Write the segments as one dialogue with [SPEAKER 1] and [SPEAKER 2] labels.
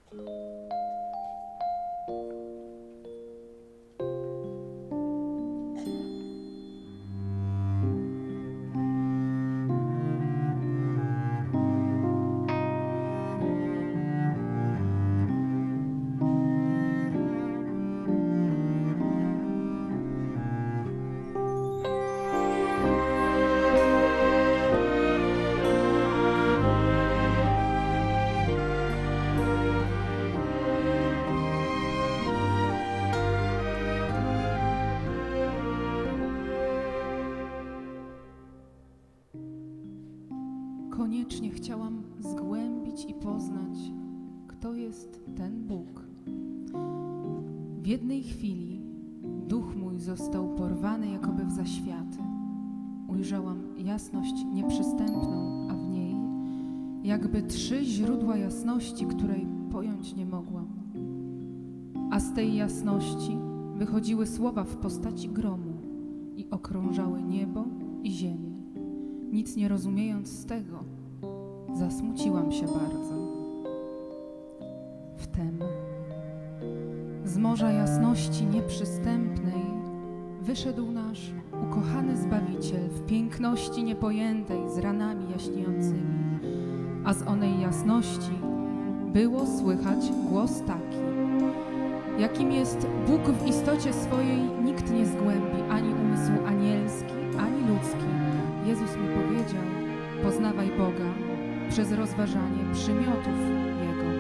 [SPEAKER 1] Koniecznie chciałam zgłębić i poznać, kto jest ten Bóg. W jednej chwili duch mój został porwany jakoby w zaświaty. Ujrzałam jasność nieprzystępną, a w niej jakby 3 źródła jasności, której pojąć nie mogłam. A z tej jasności wychodziły słowa w postaci gromu i okrążały niebo i ziemię. Nic nie rozumiejąc z tego, zasmuciłam się bardzo. Wtem z morza jasności nieprzystępnej wyszedł nasz ukochany Zbawiciel w piękności niepojętej, z ranami jaśniejącymi, a z onej jasności było słychać głos taki, jakim jest Bóg w istocie swojej, nikt nie zgłębi, ani umysł anielski, ani ludzki. Jezus mi powiedział: poznawaj Boga przez rozważanie przymiotów Jego.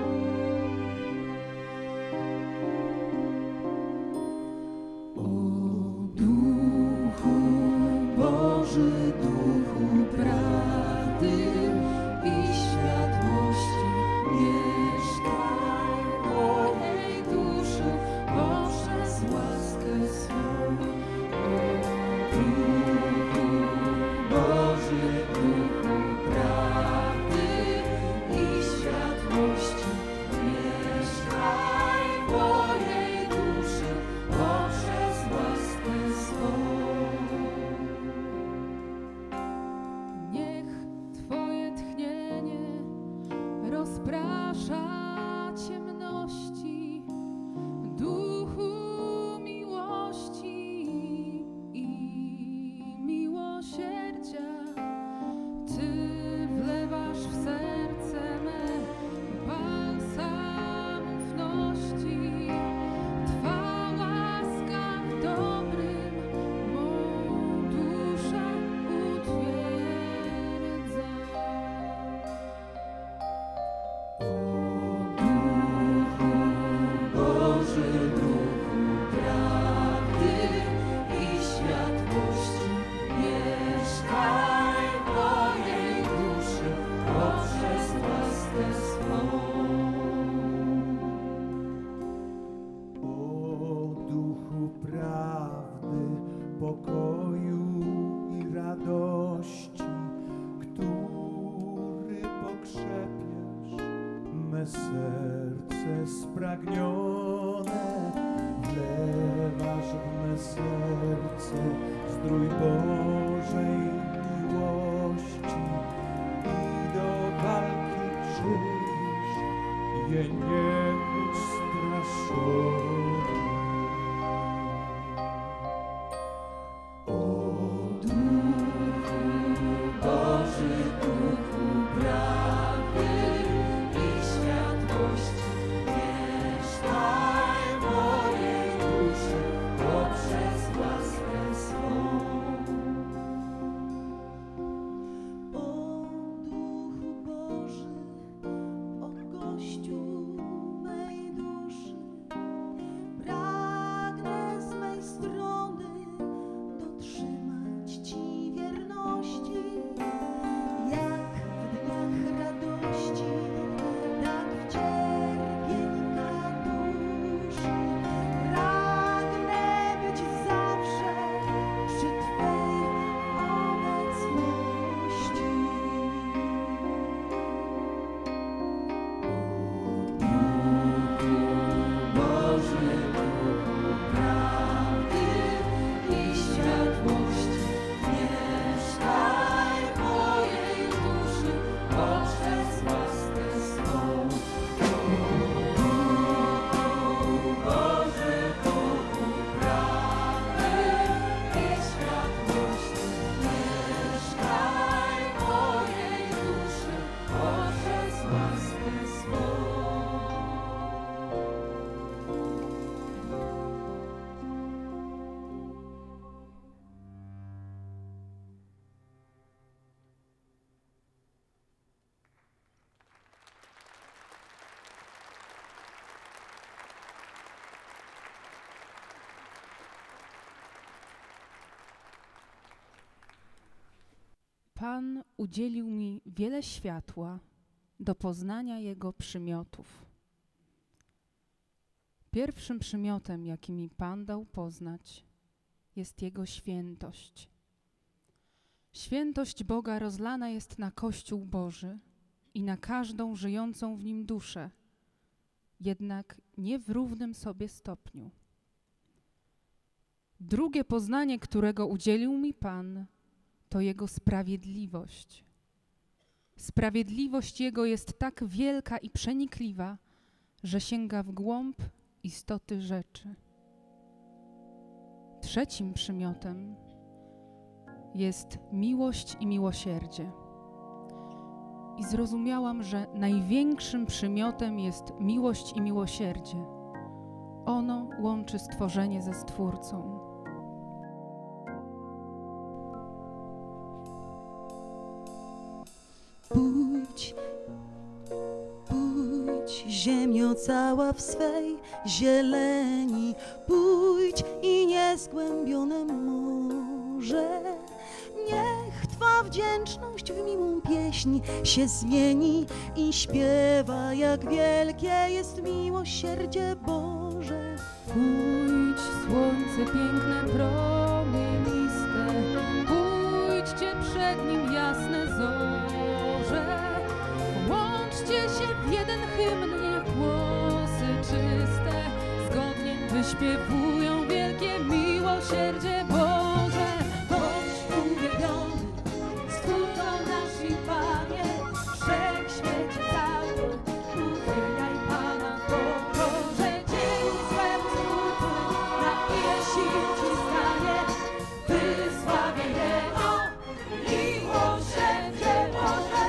[SPEAKER 1] O Duchu Boży, Duchu prawdy i światłości, mieszkaj w mojej duszy poprzez łaskę swą. O Duchu Boży, Duchu prawdy i światłości, mieszkaj w mojej duszy poprzez łaskę swą. Niech Twoje tchnienie rozprasza ciemności, Duchu miłości i miłosierdzia. Ty wlewasz w serce me balsam ufności. Twa łaska w dobrym mą duszę utwierdza. O Duchu Boży, Duchu prawdy i światłości, mieszkaj w mojej duszy poprzez łaskę swą.
[SPEAKER 2] O Duchu prawdy, pokoju i radości, który pokrzepiasz me serce spragnione, wlewasz w me serce zdrój Bożej miłości i do walki czynisz je nieustraszone. O
[SPEAKER 1] Duchu Boży, Duchu prawdy i światłości, mieszkaj w mojej duszy poprzez łaskę swą.
[SPEAKER 3] O Duchu Boży, o gościu mej duszy,
[SPEAKER 1] Pan udzielił mi wiele światła do poznania Jego przymiotów. Pierwszym przymiotem, jaki mi Pan dał poznać, jest Jego świętość. Świętość Boga rozlana jest na Kościół Boży i na każdą żyjącą w nim duszę, jednak nie w równym sobie stopniu. Drugie poznanie, którego udzielił mi Pan, to Jego sprawiedliwość. Sprawiedliwość Jego jest tak wielka i przenikliwa, że sięga w głąb istoty rzeczy. Trzecim przymiotem jest miłość i miłosierdzie. I zrozumiałam, że największym przymiotem jest miłość i miłosierdzie. Ono łączy stworzenie ze Stwórcą.
[SPEAKER 3] Pójdź, ziemio cała w swej zieleni, pójdź i niezgłębione morze. Niech Twa wdzięczność w miłą pieśń się zmieni i śpiewa, jak wielkie jest miłosierdzie Boże.
[SPEAKER 1] Pójdź, słońce piękne, promieniste, pójdźcie przed nim jasne zorze. Łączcie się w jeden hymn, niech głosy czyste zgodnie wyśpiewują wielkie miłosierdzie Boże. Bądź uwielbiony, Stwórco nasz i Panie, wszechświecie cały, uwielbiaj Pana w pokorze. Dzięki swemu Stwórcy, na ile sił Ci stanie, wysławię Jego miłosierdzie Boże.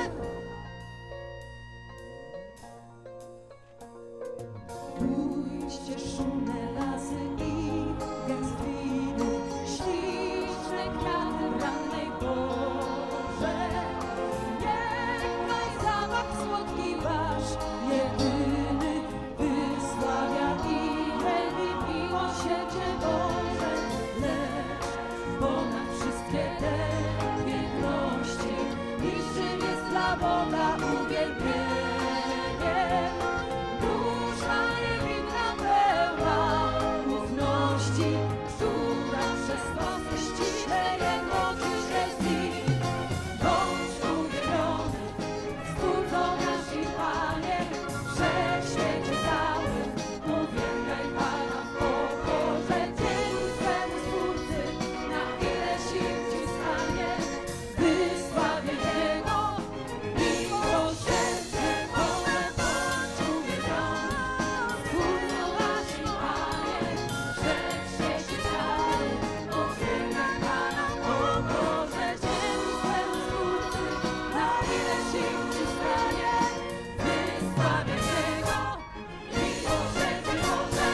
[SPEAKER 1] Pójdźcie szumne lasy i gęstwiny, śliczne kwiaty w rannej porze. Niechaj zapach słodki Wasz jedyny wysławia i chęci miłosierdzie Boże. Lecz ponad wszystkie te piękności niższym jest dla Boga uwielbienie. Dusza niewinna pełna ufności, która przez Twoje ściśle Jego duszę zli. Bądź uwielbiony, Stwórco nasz i Panie, wszechświecie cały, uwielbiaj Pana w pokorze. Dzięki swemu Stwórcy, na ile sił Ci stanie, wysławię Jego miłosierdzie Boże. Bądź uwielbiony, Stwórco nasz i Panie, wszechświecie cały, uwielbiaj Pana w pokorze. Dzięki swemu Stwórcy, na ile sił Ci stanie, wysławię Jego miłosierdzie Boże.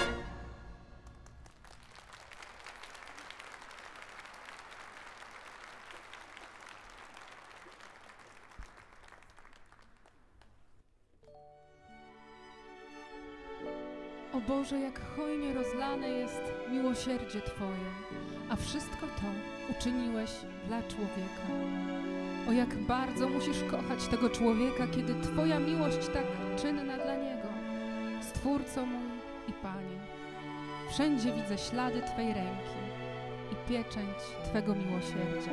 [SPEAKER 1] O Boże, jak hojnie rozlane jest miłosierdzie Twoje, a wszystko to uczyniłeś dla człowieka. O jak bardzo musisz kochać tego człowieka, kiedy Twoja miłość tak czynna dla niego. Stwórco mój i Panie, wszędzie widzę ślady Twej ręki i pieczęć Twego miłosierdzia.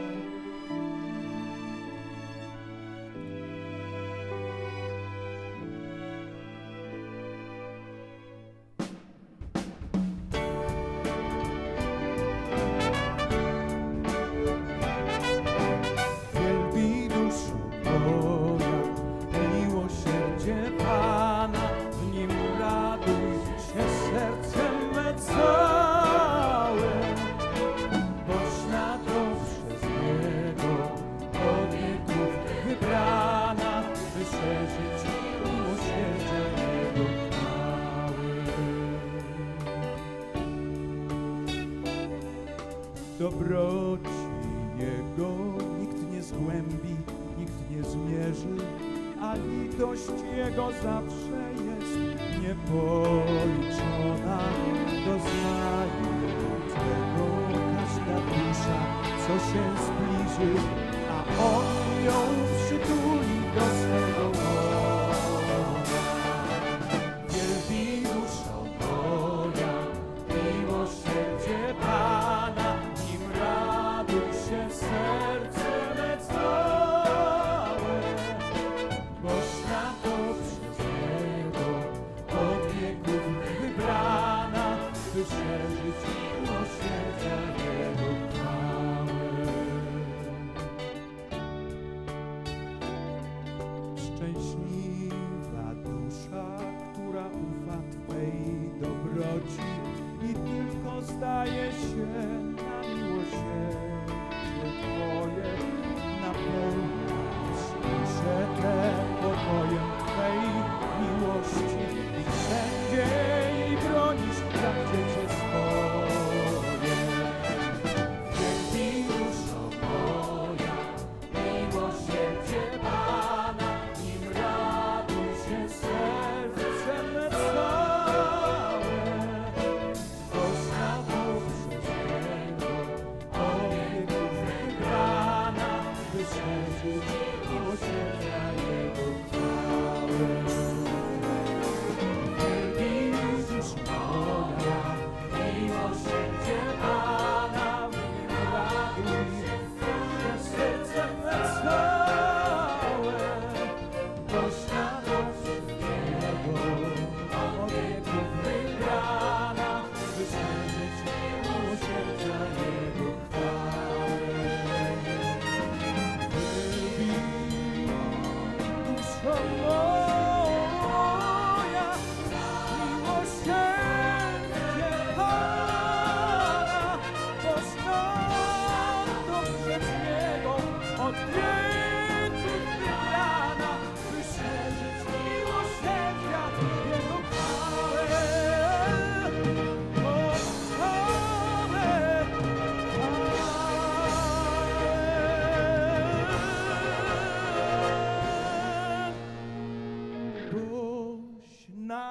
[SPEAKER 2] Wielbi duszo moja, miłosierdzie Pana, w nim raduj się sercem me całe, boś na to przez Niego od wieków wybrana, by szerzyć miłosierdzie Jego chwały. Dobroci Jego nikt nie zgłębi, nikt nie zmierzy, a litość Jego zawsze jest niepoliczona. Doznaje tego każda dusza, co się zbliży, a On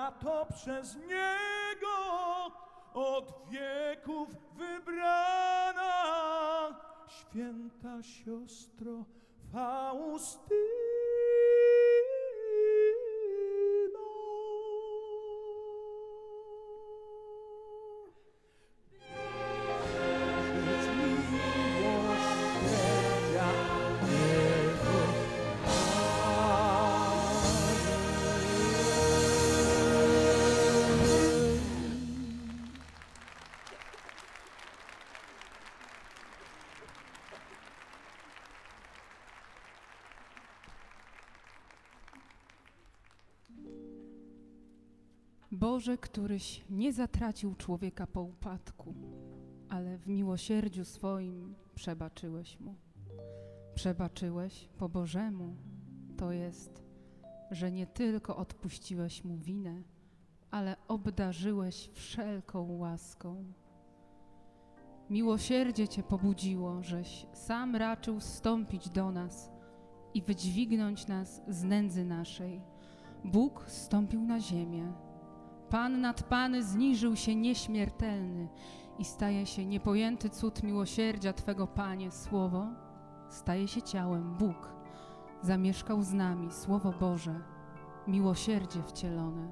[SPEAKER 2] za to przez Niego od wieków wybrana, święta siostro Faustyno.
[SPEAKER 1] Boże, któryś nie zatracił człowieka po upadku, ale w miłosierdziu swoim przebaczyłeś mu. Przebaczyłeś po Bożemu, to jest, że nie tylko odpuściłeś mu winę, ale obdarzyłeś wszelką łaską. Miłosierdzie Cię pobudziło, żeś sam raczył zstąpić do nas i wydźwignąć nas z nędzy naszej. Bóg zstąpił na ziemię. Pan nad Pany zniżył się nieśmiertelny i staje się niepojęty cud miłosierdzia Twego, Panie. Słowo staje się ciałem. Bóg zamieszkał z nami. Słowo Boże, miłosierdzie wcielone.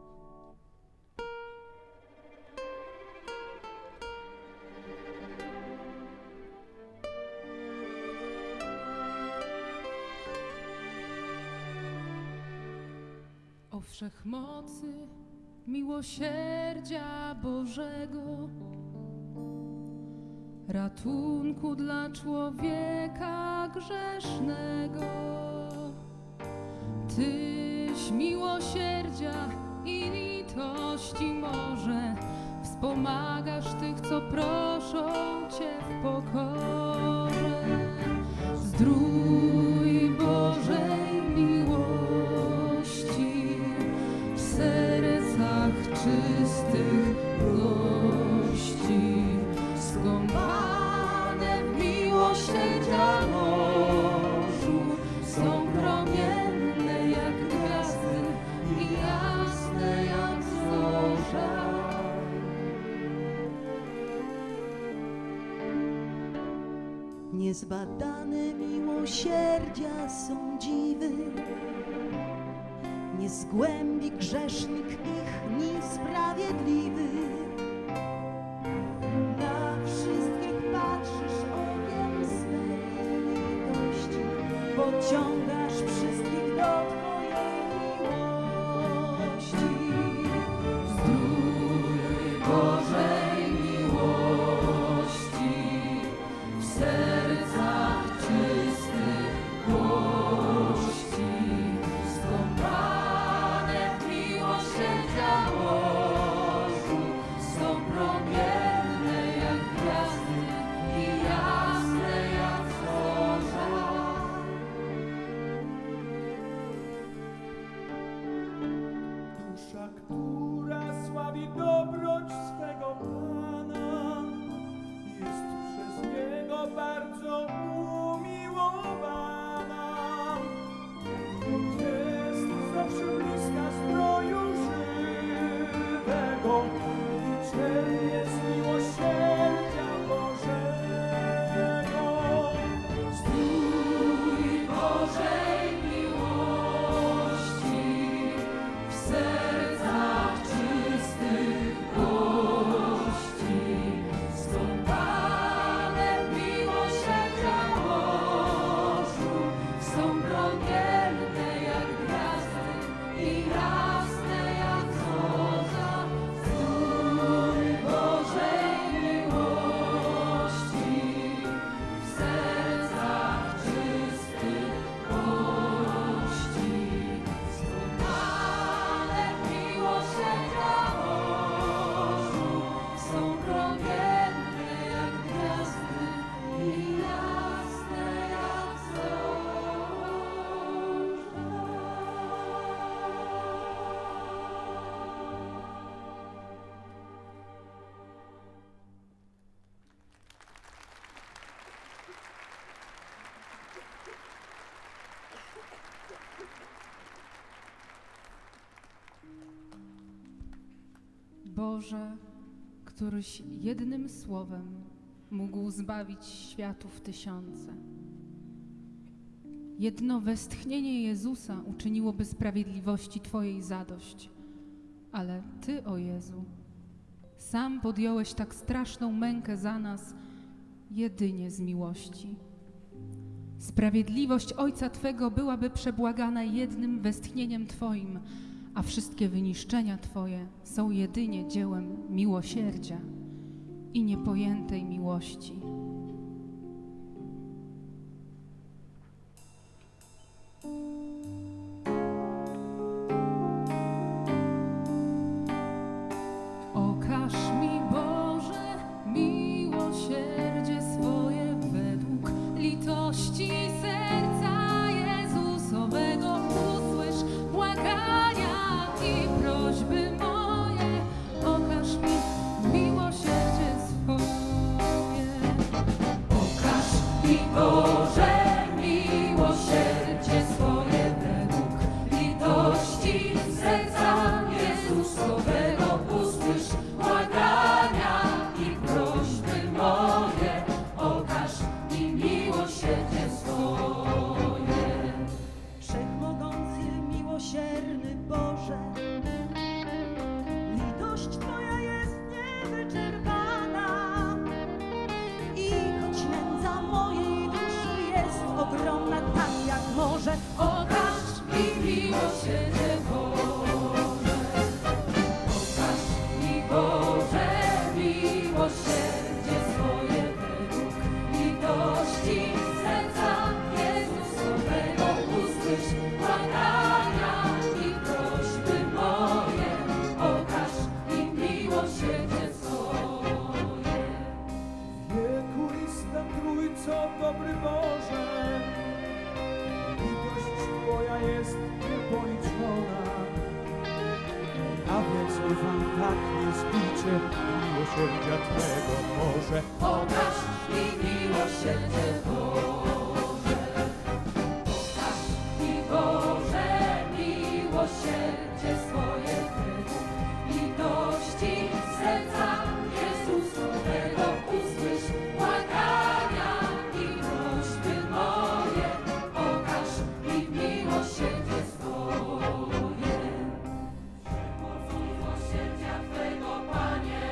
[SPEAKER 1] O wszechmocy miłosierdzia Bożego, ratunku dla człowieka grzesznego. Tyś miłosierdzia i litości morze, wspomagasz tych, co proszą Cię w pokorze. Zdrój Bożej miłości w sercach czystych gości, skąpane w miłosierdzia morzu, są promienne jak gwiazdy i jasne jak zorza.
[SPEAKER 3] Niezbadane miłosierdzia są dziwy, nie zgłębi grzesznik ich niesprawiedliwy. Na wszystkich patrzysz okiem swej litości, pociągasz wszystkich do Twojej miłości.
[SPEAKER 1] Zdrój Bożej miłości w sercach czystych gości, skąpane w miłosierdzia morzu, są promienne jak gwiazdy i jasne jak zorza. Boże, któryś jednym słowem mógł zbawić światów tysiące. Jedno westchnienie Jezusa uczyniłoby sprawiedliwości Twojej zadość, ale Ty, o Jezu, sam podjąłeś tak straszną mękę za nas jedynie z miłości. Sprawiedliwość Ojca Twego byłaby przebłagana jednym westchnieniem Twoim, a wszystkie wyniszczenia Twoje są jedynie dziełem miłosierdzia i niepojętej miłości. Okaż mi, Boże, miłosierdzie swoje według litości serca Jezusowego. Usłysz błagania i prośby moje. Okaż mi miłosierdzie swoje. Okaż mi, Boże, miłosierdzie swoje według litości serca Jezusowego. Usłysz błagania i prośby moje. Okaż mi miłosierdzie swoje.
[SPEAKER 3] Wszechmogący, miłosierny Boże, litość Twoja jest niewyczerpana i choć nędza mojej duszy jest ogromna, tak jak morze,
[SPEAKER 1] Okaż mi miłosierdzie Boże. Okaż mi, Boże, miłosierdzie swoje według litości serca Jezusowego. Usłysz błagania i prośby moje. Okaż mi miłosierdzie swoje.
[SPEAKER 2] Wiekuista Trójco, dobry Boże, litość Twoja jest niepoliczona, a więc ufam tak niezbicie miłosierdzia Twego może.
[SPEAKER 1] Okaż mi miłosierdzie Boże. Okaż mi, Boże, miłosierdzie swoje według litości serca Jezusowego. Usłysz błagania i prośby moje. Okaż mi miłosierdzie swoje. Przemocą miłosierdzia Twego, Panie,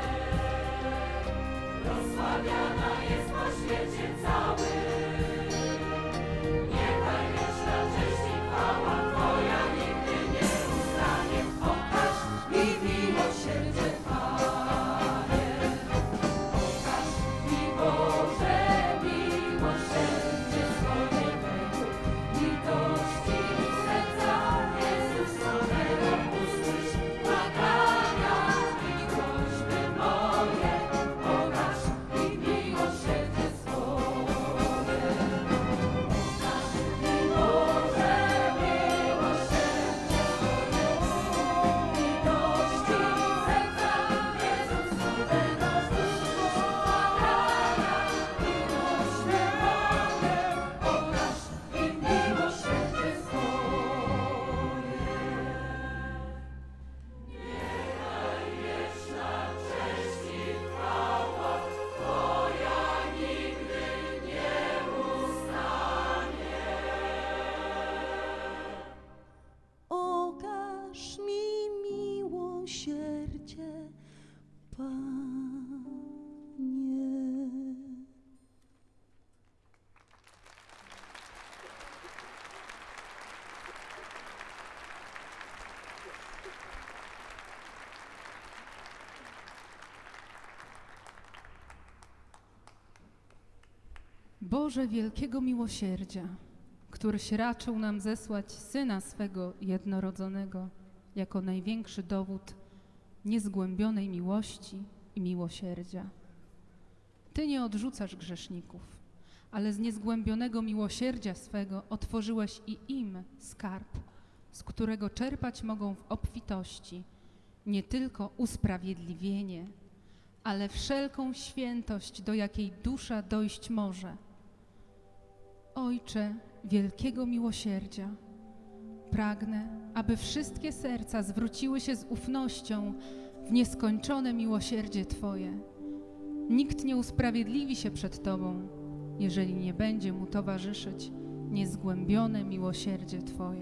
[SPEAKER 1] rozsławiana jest na świecie całym. Niechaj wieczna cześć i chwała Twoja nigdy nie ustanie. Okaż mi miłosierdzie, Panie. Okaż mi, Boże, miłosierdzie swoje według litości serca Jezusowego. Usłysz błagania i prośby moje. Okaż mi miłosierdzie swoje. Okaż mi, Boże, miłosierdzie swoje litości serca Jezusowego. Usłysz błagania i prośby moje. Okaż mi miłosierdzie swoje. Niechaj wieczna cześć i chwała Twoja nigdy nie ustanie.
[SPEAKER 3] okaż mi miłosierdzie, Panie.
[SPEAKER 1] Boże wielkiego miłosierdzia, któryś raczył nam zesłać Syna swego jednorodzonego jako największy dowód niezgłębionej miłości i miłosierdzia. Ty nie odrzucasz grzeszników, ale z niezgłębionego miłosierdzia swego otworzyłeś i im skarb, z którego czerpać mogą w obfitości nie tylko usprawiedliwienie, ale wszelką świętość, do jakiej dusza dojść może. Ojcze wielkiego miłosierdzia, pragnę, aby wszystkie serca zwróciły się z ufnością w nieskończone miłosierdzie Twoje. Nikt nie usprawiedliwi się przed Tobą, jeżeli nie będzie mu towarzyszyć niezgłębione miłosierdzie Twoje.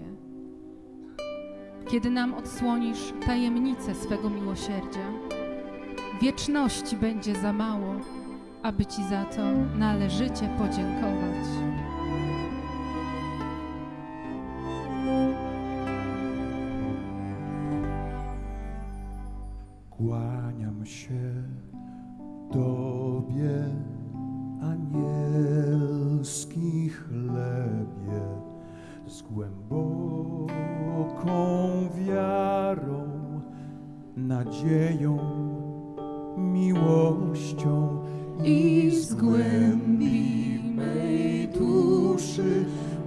[SPEAKER 1] Kiedy nam odsłonisz tajemnicę swego miłosierdzia, wieczności będzie za mało, aby Ci za to należycie podziękować.
[SPEAKER 2] Kłaniam się Tobie, anielski chlebie, z głęboką wiarą, nadzieją, miłością i z głębi mej duszy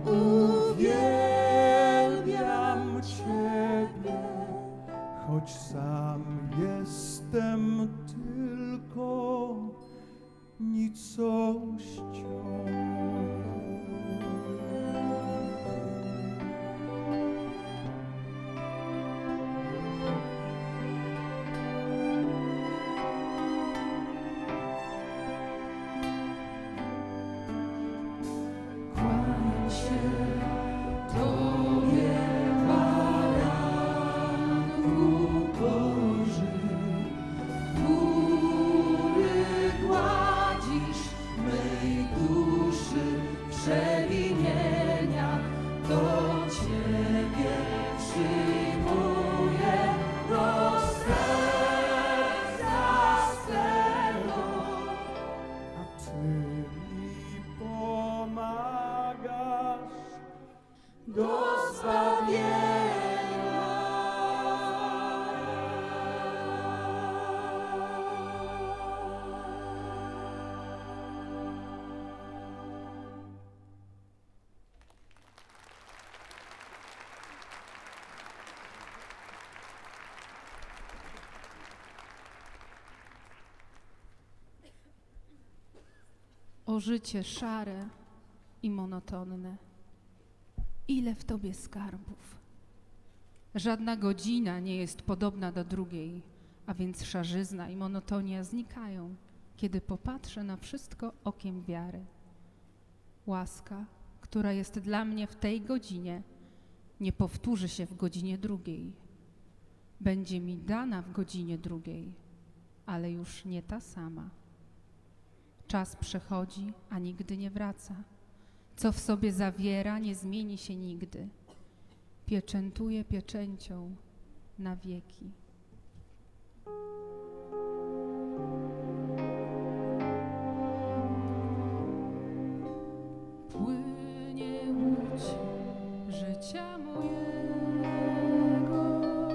[SPEAKER 2] uwielbiam Ciebie, choć sam jestem tylko nicością.
[SPEAKER 1] Kłaniam się Tobie, Baranku Boży, który gładzisz mej duszy przewinienia, do Ciebie przyjmuję do serca swego.
[SPEAKER 2] A Ty mi pomagasz do
[SPEAKER 1] O życie szare i monotonne, ile w Tobie skarbów. Żadna godzina nie jest podobna do drugiej, a więc szarzyzna i monotonia znikają, kiedy popatrzę na wszystko okiem wiary. Łaska, która jest dla mnie w tej godzinie, nie powtórzy się w godzinie drugiej. Będzie mi dana w godzinie drugiej, ale już nie ta sama. Czas przechodzi, a nigdy nie wraca. Co w sobie zawiera, nie zmieni się nigdy. Pieczętuje pieczęcią na wieki. Płynie łódź życia mojego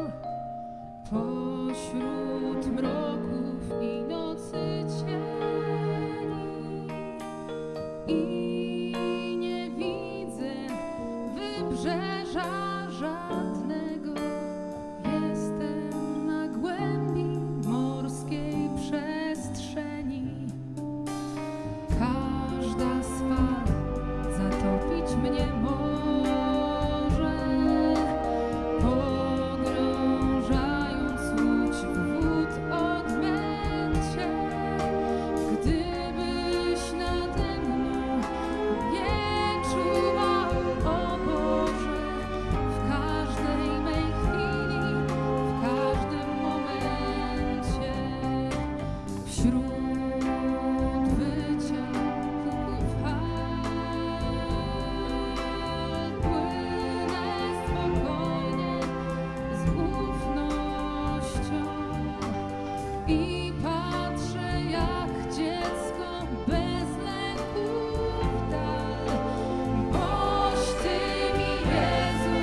[SPEAKER 1] pośród mroków i nocy cieni i nie widzę wybrzeża żadnego. Jestem na głębi morskiej przestrzeni. Każda z fal zatopić mnie może, pogrążając łódź w wód odmęcie. Gdybyś nade mną nie czuwał, o Boże, w każdej mej chwili, w każdym momencie, wśród wycia huków fal, płynę spokojnie, z ufnością i patrzę jak dziecko bez lęku w dal, boś Ty mi, Jezu,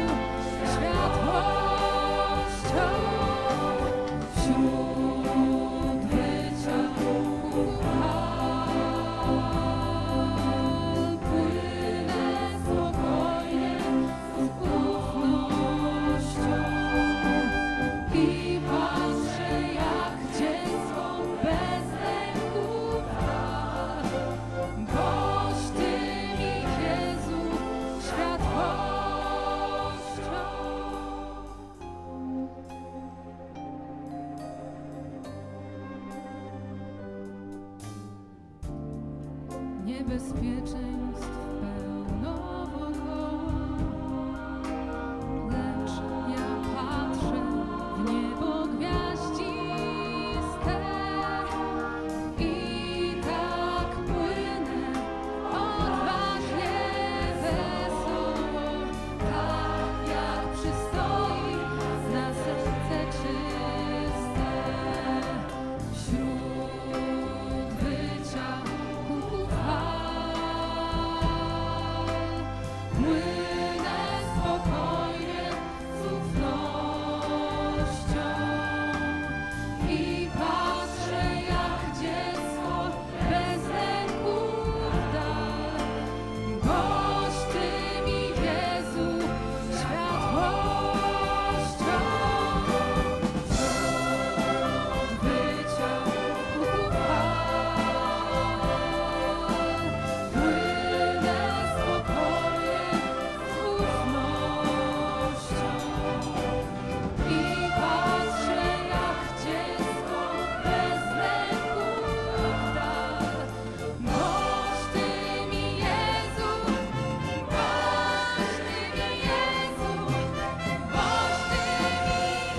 [SPEAKER 1] światłością wśród wycia niebezpieczeństw pełno wokoło, lecz ja patrzę w niebo gwiaździste i tak płynę odważnie, wesoło, tak jak przystoi na serce czyste. Wśród wycia huków fal płynę spokojnie z ufnością i patrzę jak dziecko bez lęku w dal. Boś Ty mi, Jezu, światłością. Wśród wycia huków fal płynę spokojnie z ufnością i patrzę jak dziecko bez lęku w dal. Boś Ty mi, Jezu, boś Ty mi, Jezu, boś Ty mi,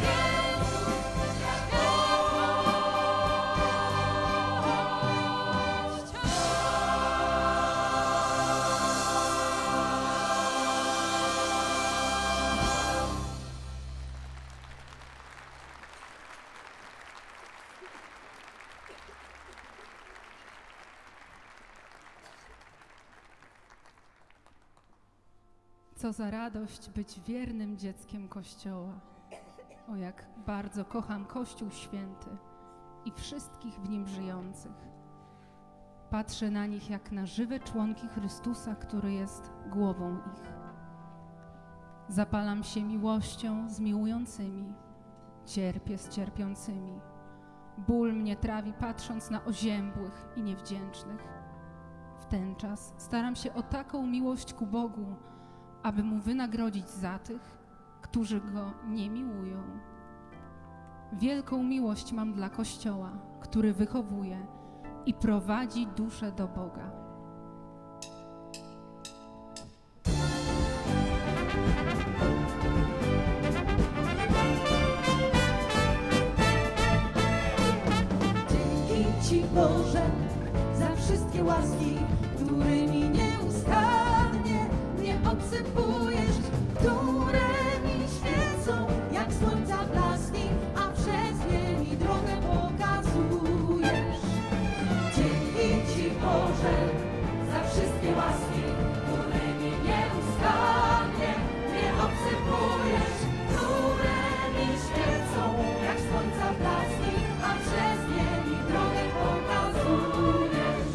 [SPEAKER 1] Co za radość być wiernym dzieckiem Kościoła. O, jak bardzo kocham Kościół Święty i wszystkich w nim żyjących. Patrzę na nich jak na żywe członki Chrystusa, który jest głową ich. Zapalam się miłością z miłującymi, cierpię z cierpiącymi. Ból mnie trawi, patrząc na oziębłych i niewdzięcznych. W ten czas staram się o taką miłość ku Bogu, aby Mu wynagrodzić za tych, którzy Go nie miłują. Wielką miłość mam dla Kościoła, który wychowuje i prowadzi duszę do Boga.
[SPEAKER 3] Dzięki Ci, Boże, za wszystkie łaski, którymi nieustannie mnie obsypujesz, które mi świecą jak słońca blaski, a przez nie mi drogę pokazujesz. Dzięki Ci, Boże, za wszystkie łaski, którymi nieustannie mnie obsypujesz, które mi świecą jak słońca blaski, a przez nie mi drogę pokazujesz.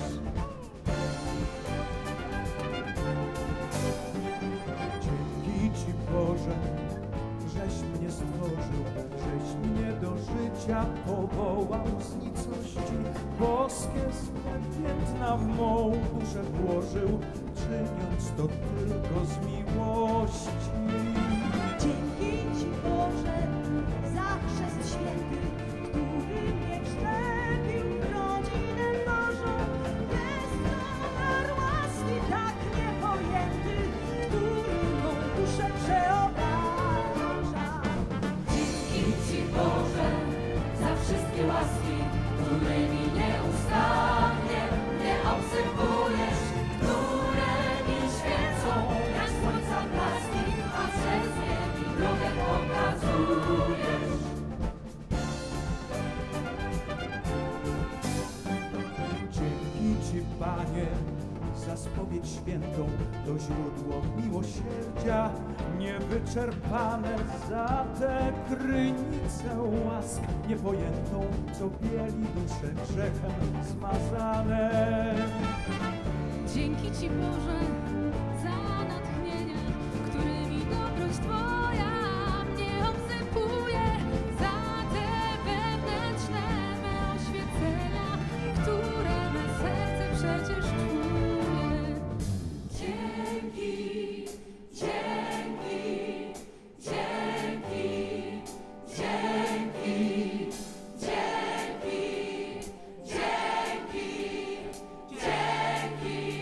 [SPEAKER 2] Dzięki Ci, Boże, żeś mnie stworzył, żeś mnie do życia powołał z nicości. Boskie swe piętna w mą duszę włożył, czyniąc to tylko z miłości.
[SPEAKER 3] Dzięki Ci, Boże, za chrzest święty, który mnie wszczepił w rodzinę Bożą. Jest to dar łaski tak niepojęty, który mą duszę przeobraża. Dzięki Ci, Boże, za wszystkie łaski, którymi nieustannie mnie obsypujesz, które mi świecą jak słońca blaski, a przez nie mi drogę pokazujesz.
[SPEAKER 2] Dzięki Ci, Panie, za spowiedź świętą, to źródło miłosierdzia niewyczerpane, za tę krynicę łask niepojętą, co bieli duszę grzechem zmazane.
[SPEAKER 1] Dzięki Ci, Boże, za natchnienia, którymi dobroć Twoja mnie obsypuje, za te wewnętrzne me oświecenia, które me serce przecież czuje.
[SPEAKER 3] Dzięki, dzięki, dzięki, dzięki, dzięki, dzięki, dzięki.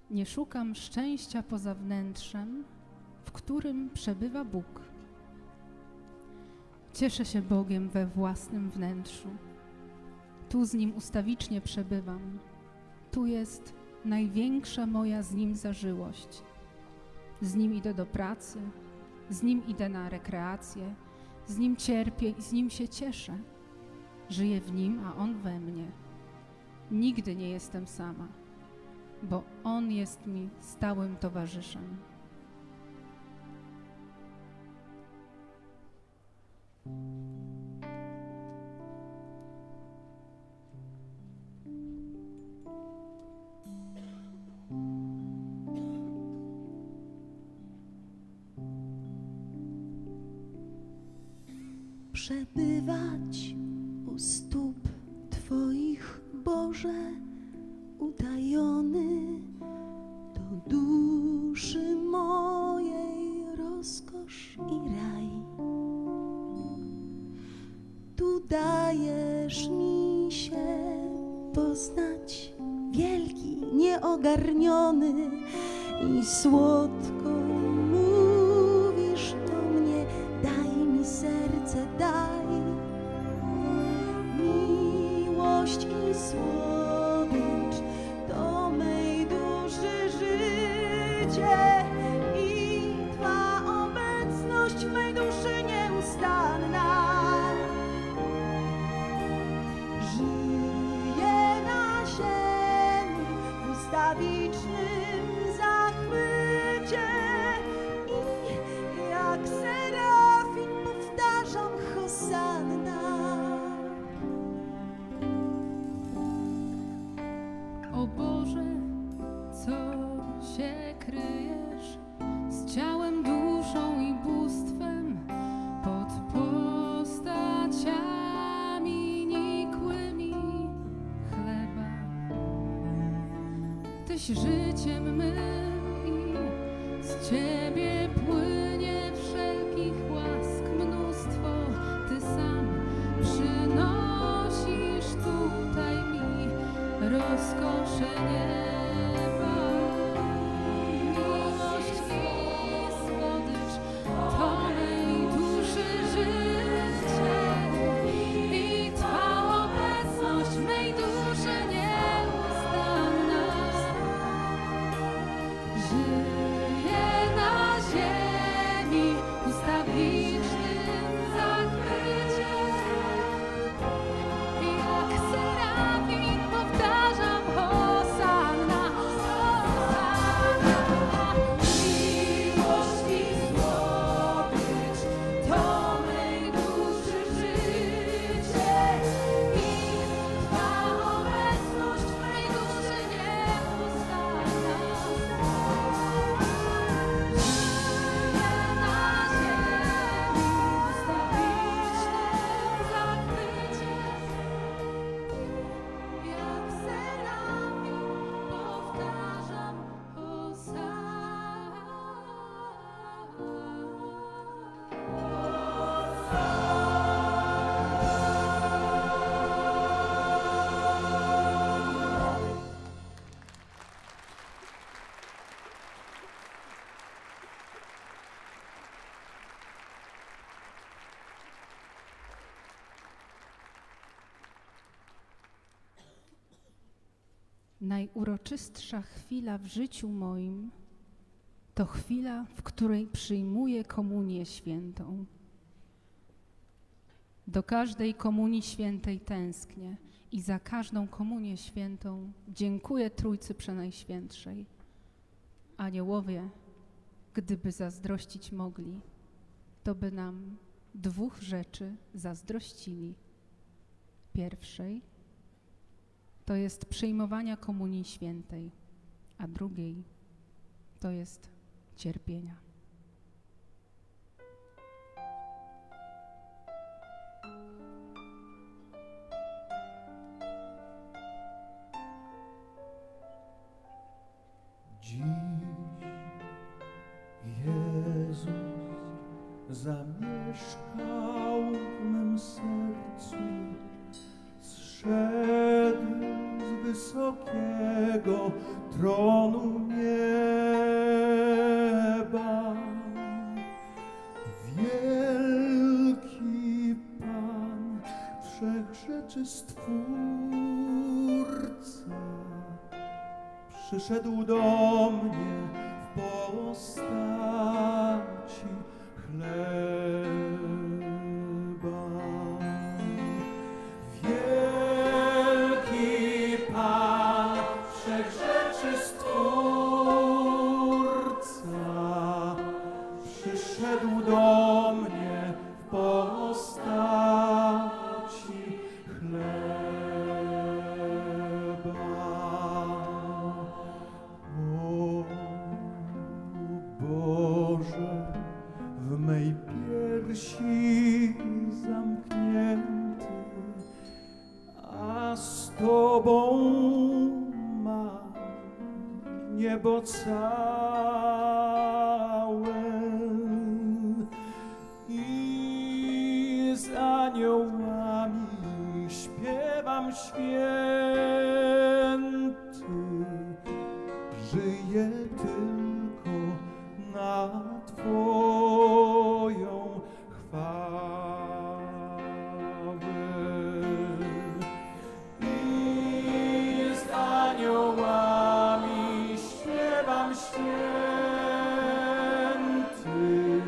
[SPEAKER 1] Nie szukam szczęścia poza wnętrzem, w którym przebywa Bóg. Cieszę się Bogiem we własnym wnętrzu. Tu z Nim ustawicznie przebywam. Tu jest największa moja z Nim zażyłość. Z Nim idę do pracy, z Nim idę na rekreację, z Nim cierpię i z Nim się cieszę. Żyję w Nim, a On we mnie. Nigdy nie jestem sama, bo On jest mi stałym towarzyszem.
[SPEAKER 3] Przebywać u stóp Twoich, Boże, utajony do duszy mojej rozkosz i raj. Tu dajesz mi się poznać, wielki, nieogarniony, i słodko mówisz do mnie: daj mi serce, daj miłość i słodycz do mej duszy życie i Twa obecność w mej duszy nieustanna. Żyję na ziemi w ustawicznym zachwycie i jak serafin powtarzam Hosanna.
[SPEAKER 1] O Boże, co się kryjesz z ciałem, duszą i bóstwem pod postaciami nikłymi chleba. Tyś życiem mym i z Ciebie płynie wszelkich łask mnóstwo. Ty sam przynosisz tutaj mi rozkosze nieba. Miłość i słodycz to mej duszy życie i Twa obecność w mej duszy nieustanna. Żyję na ziemi w ustawicznym zachwycie i jak serafin powtarzam Hosanna, Hosanna. Miłość i słodycz to mej duszy życie i Twa obecność w mej duszy nieustanna. Żyję na ziemi w ustawicznym zachwycie, jak serafin powtarzam Hosanna. Najuroczystsza chwila w życiu moim to chwila, w której przyjmuję komunię świętą. Do każdej komunii świętej tęsknię i za każdą komunię świętą dziękuję Trójcy Przenajświętszej. Aniołowie, gdyby zazdrościć mogli, to by nam dwóch rzeczy zazdrościli. Pierwszej to jest przyjmowania komunii świętej, a drugiej to jest cierpienia.
[SPEAKER 2] Dziś Jezus zamieszkał w mym sercu, z Zszedł z wysokiego tronu nieba. Wielki Pan, wszechrzeczy Stwórca, przyszedł do mnie w postaci chleba. Wielki Pan, wszechrzeczy Stwórca, przyszedł do mnie w postaci chleba. O Boże, w mej piersi zamknięty, a z Tobą mam niebo całe i z aniołami śpiewam święty. Żyję tylko na Twoją chwałę. I z aniołami śpiewam święty.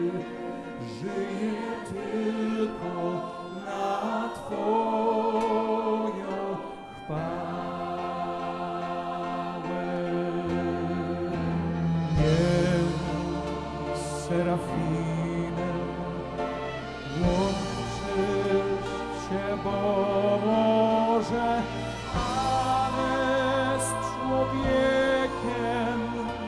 [SPEAKER 2] Żyję tylko na Twoją chwałę. Serafinem, łączysz się, Boże, ale z człowiekiem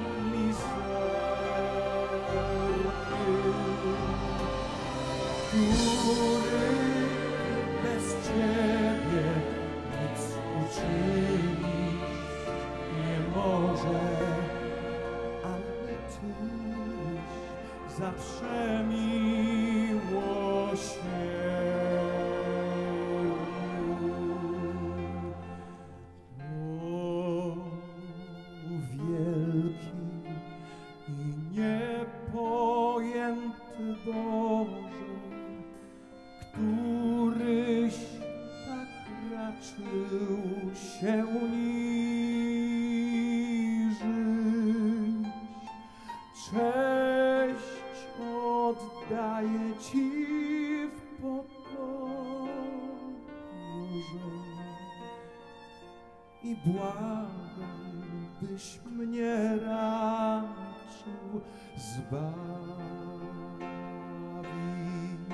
[SPEAKER 2] mizerny, który bez Ciebie nic uczynić nie może, ale Tyś zawsze miłosierny. O wielki i niepojęty Boże, któryś tak raczył się uniżyć. Cześć oddaję Ci w pokorze i błagam, byś mnie raczył zbawić.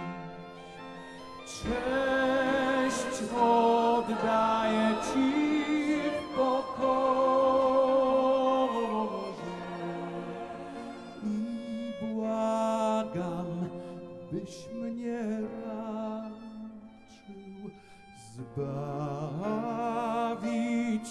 [SPEAKER 2] Cześć oddaję Ci w pokorze i błagam, byś mnie raczył zbawić.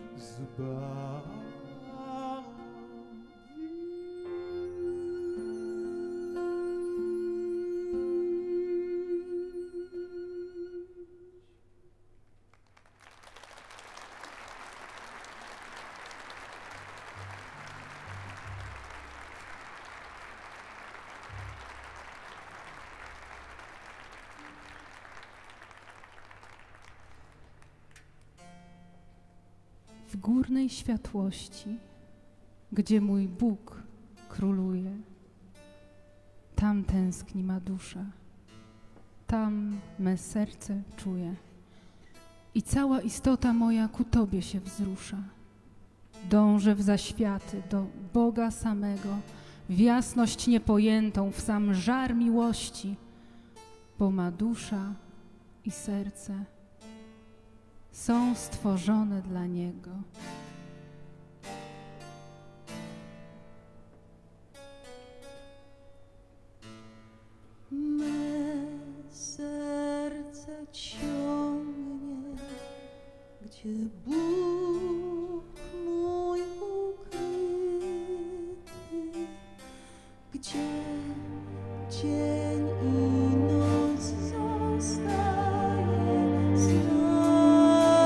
[SPEAKER 1] W górnej światłości, gdzie mój Bóg króluje, tam tęskni ma dusza, tam me serce czuje i cała istota moja ku Tobie się wzrusza. Dążę w zaświaty do Boga samego, w jasność niepojętą, w sam żar miłości, bo ma dusza i serce są stworzone dla Niego.
[SPEAKER 3] Me serce ciągnie, gdzie Bóg mój ukryty, gdzie dzień i noc zostaje z nami.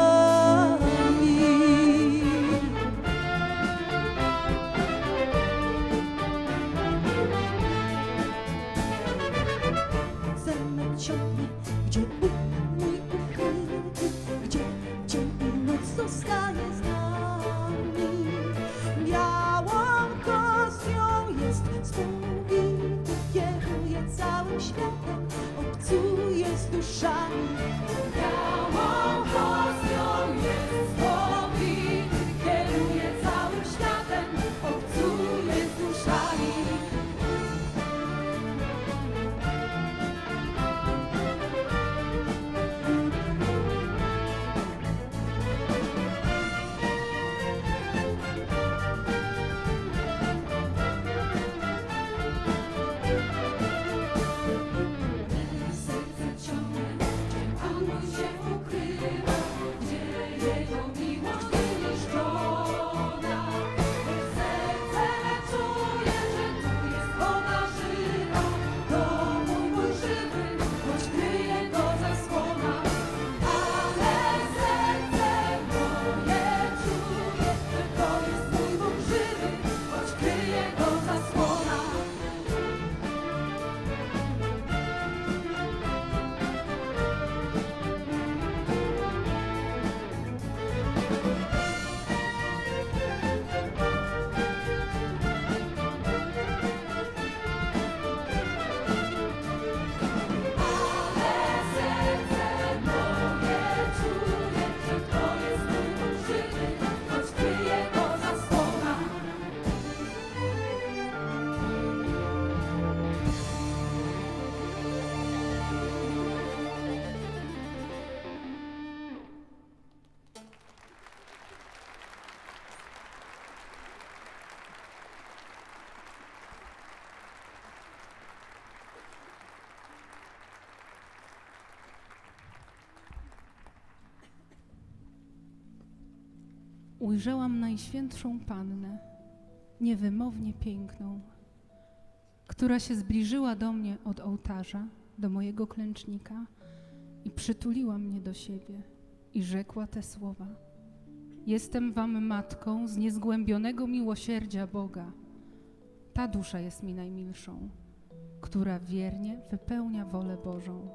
[SPEAKER 1] ujrzałam Najświętszą Pannę, niewymownie piękną, która się zbliżyła do mnie od ołtarza, do mojego klęcznika i przytuliła mnie do siebie i rzekła te słowa: jestem wam matką z niezgłębionego miłosierdzia Boga. Ta dusza jest mi najmilszą, która wiernie wypełnia wolę Bożą.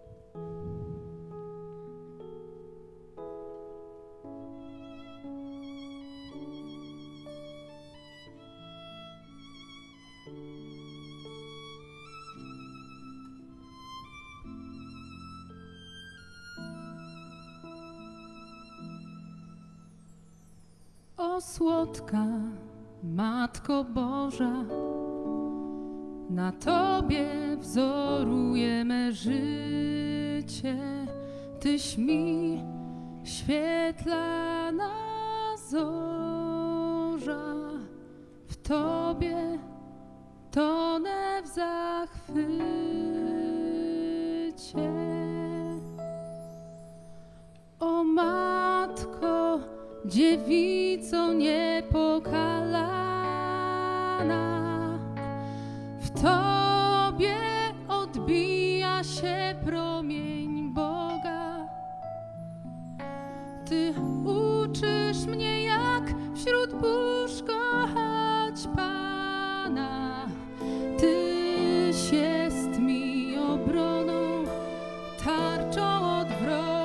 [SPEAKER 1] O słodka Matko Boża, na Tobie wzoruje me życie. Tyś mi świetlana zorza, w Tobie tonę w zachwycie. O Matko, dziewico niepokalana, w Tobie odbija się promień Boga. Ty uczysz mnie, jak wśród burz kochać Pana. Tyś jest mi obroną, tarczą od wroga.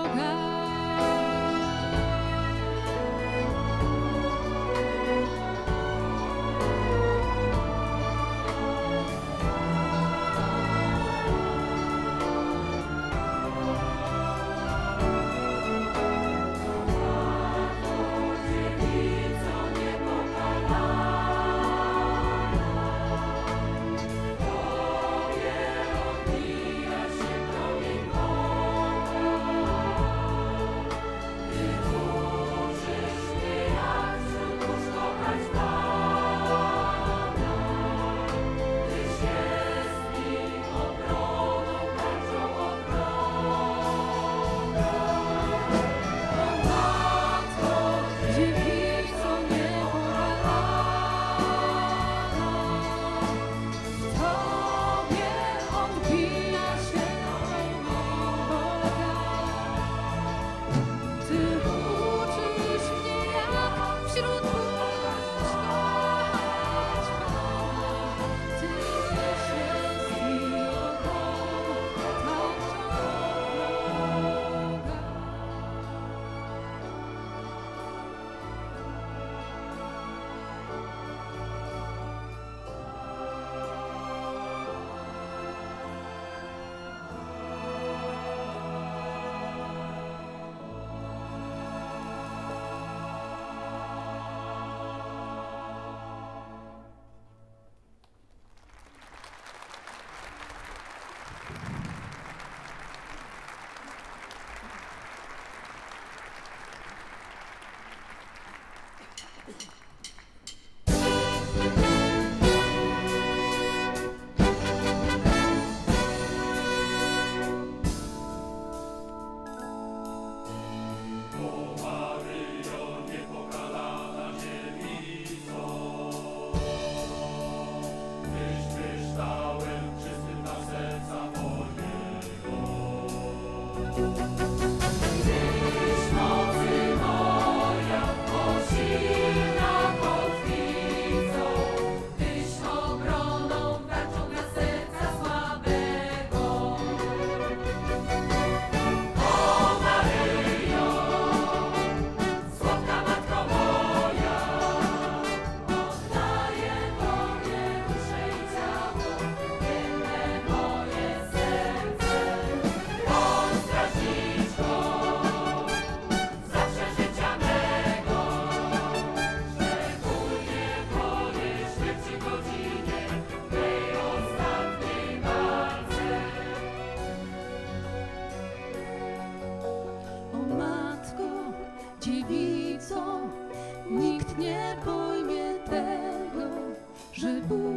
[SPEAKER 1] Nikt nie pojmie tego, że Bóg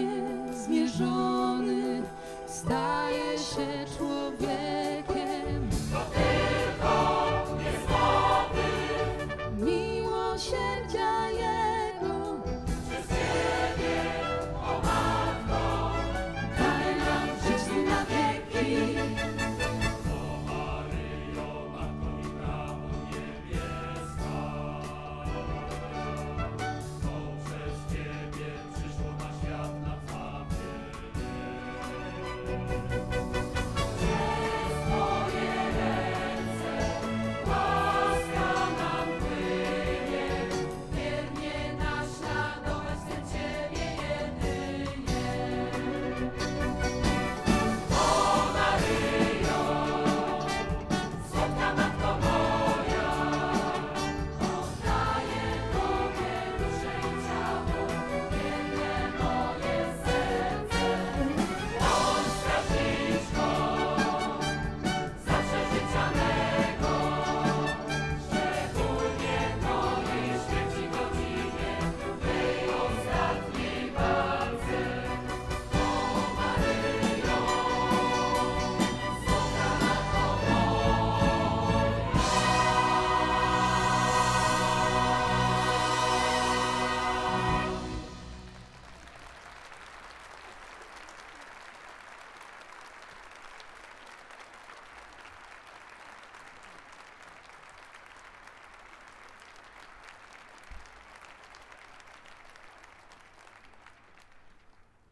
[SPEAKER 1] niezmierzony staje się człowiekiem. To tylko niezwody miłość.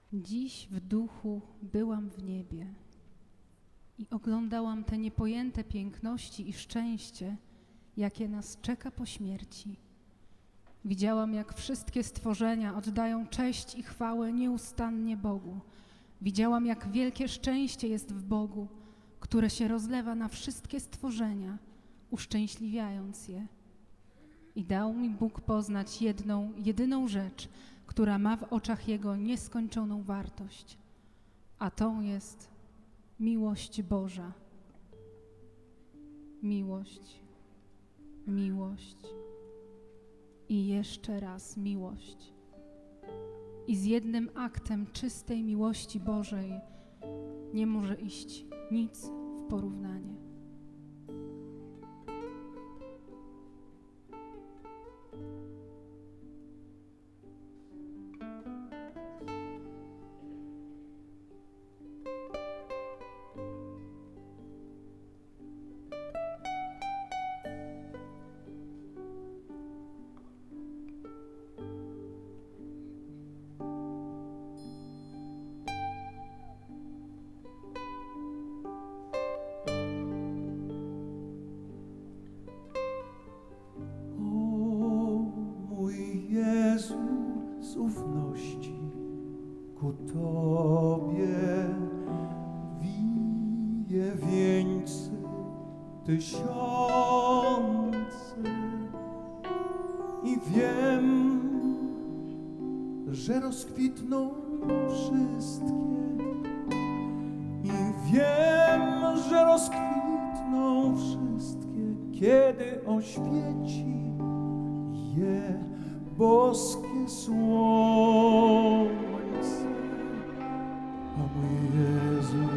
[SPEAKER 1] Dziś w duchu byłam w niebie i oglądałam te niepojęte piękności i szczęście, jakie nas czeka po śmierci. Widziałam, jak wszystkie stworzenia oddają cześć i chwałę nieustannie Bogu. Widziałam, jak wielkie szczęście jest w Bogu, które się rozlewa na wszystkie stworzenia, uszczęśliwiając je. I dał mi Bóg poznać jedną, jedyną rzecz, która ma w oczach Jego nieskończoną wartość, a tą jest miłość Boża. Miłość, miłość i jeszcze raz miłość. I z jednym aktem czystej miłości Bożej nie może iść nic w porównanie.
[SPEAKER 2] Z ufności ku Tobie wije wieńce tysiące i wiem, że rozkwitną wszystkie i wiem, że rozkwitną wszystkie, kiedy oświeci je boskie słońce, a mój Jezu.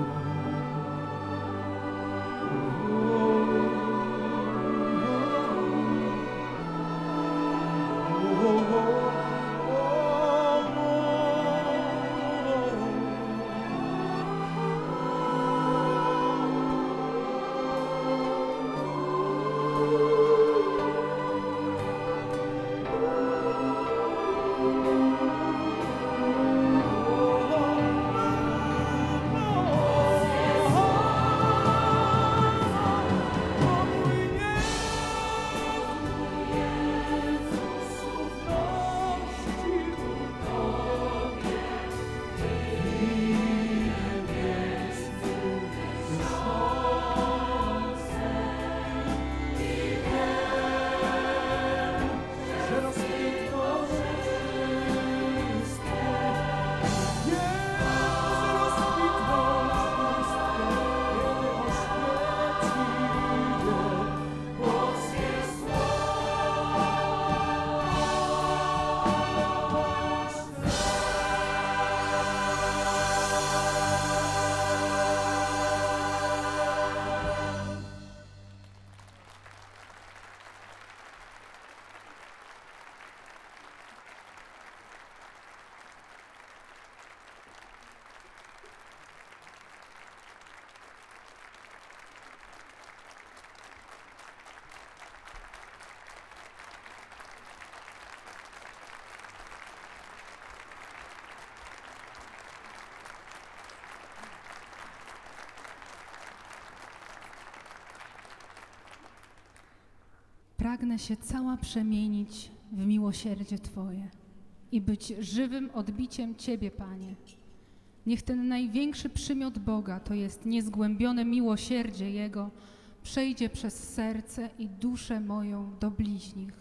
[SPEAKER 1] Pragnę się cała przemienić w miłosierdzie Twoje i być żywym odbiciem Ciebie, Panie. Niech ten największy przymiot Boga, to jest niezgłębione miłosierdzie Jego, przejdzie przez serce i duszę moją do bliźnich.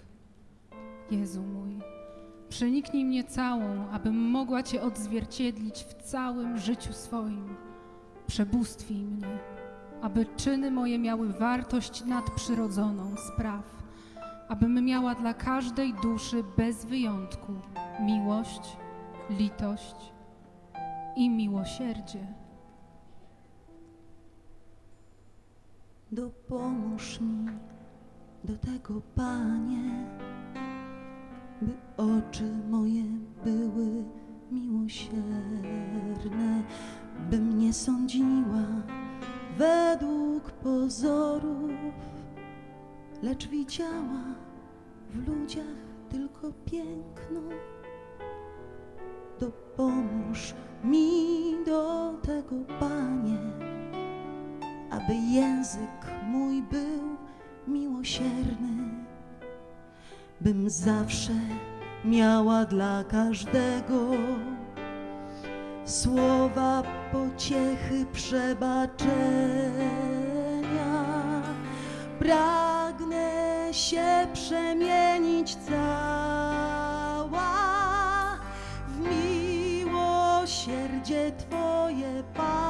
[SPEAKER 1] Jezu mój, przeniknij mnie całą, abym mogła Cię odzwierciedlić w całym życiu swoim. Przebóstwij mnie, aby czyny moje miały wartość nadprzyrodzoną spraw, abym miała dla każdej duszy bez wyjątku miłość, litość i miłosierdzie.
[SPEAKER 3] Dopomóż mi do tego, Panie, by oczy moje były miłosierne, bym nie sądziła według pozorów, lecz widziała w ludziach tylko piękno. Dopomóż mi do tego, Panie, aby język mój był miłosierny, bym zawsze miała dla każdego słowa pociechy, przebaczenia. Pragnę się przemienić cała w miłosierdzie Twoje,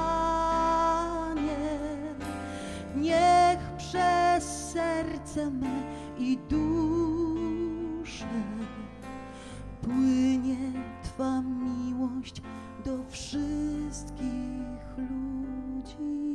[SPEAKER 3] Panie. Niech przez serce me i duszę płynie Twa miłość do wszystkich ludzi.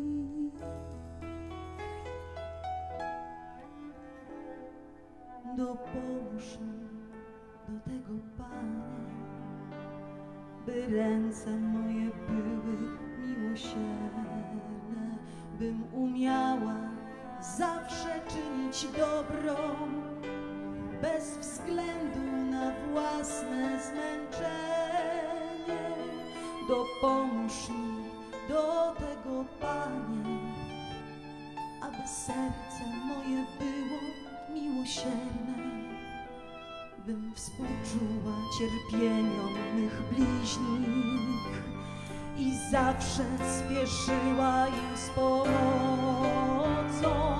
[SPEAKER 3] Dopomóż mi do tego, Panie, by ręce moje były miłosierne, bym umiała zawsze czynić dobro, bez względu na własne zmęczenie. Dopomóż mi do tego, Panie, aby serce moje było miłosierne, bym współczuła cierpieniom mych bliźnich i zawsze spieszyła im z pomocą.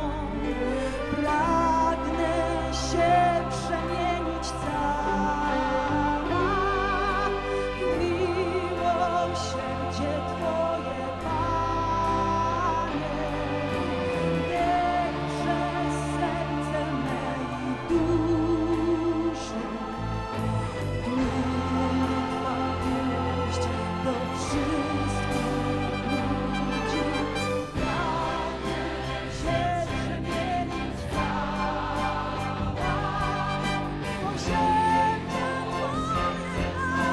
[SPEAKER 3] Pragnę się przemienić cała w miłosierdzie Twoje, Panie. Niech przez serce me i duszę płynie Twa miłość do wszystkich ludzi. Pragnę się przemienić cała w miłosierdzie Twoje,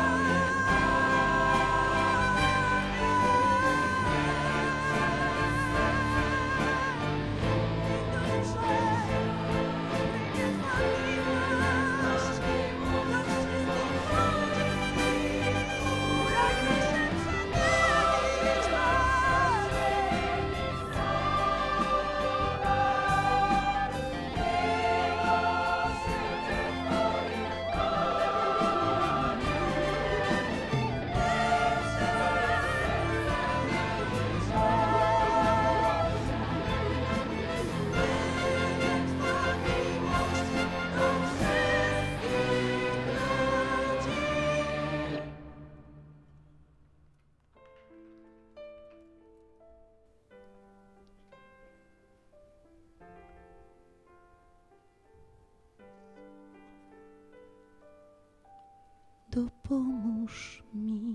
[SPEAKER 3] dopomóż mi.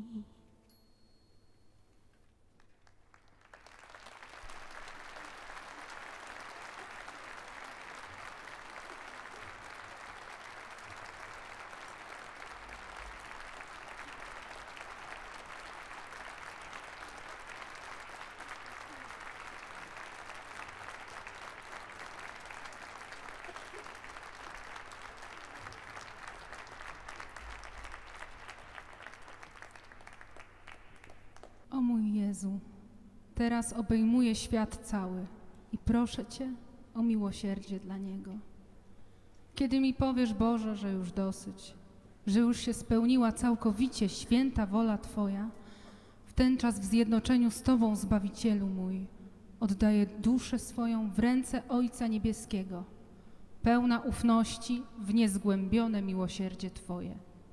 [SPEAKER 1] O mój Jezu, teraz obejmuję świat cały i proszę Cię o miłosierdzie dla niego. Kiedy mi powiesz, Boże, że już dosyć, że już się spełniła całkowicie święta wola Twoja, w ten czas w zjednoczeniu z Tobą, Zbawicielu mój, oddaję duszę swoją w ręce Ojca Niebieskiego, pełna ufności w niezgłębione miłosierdzie Twoje.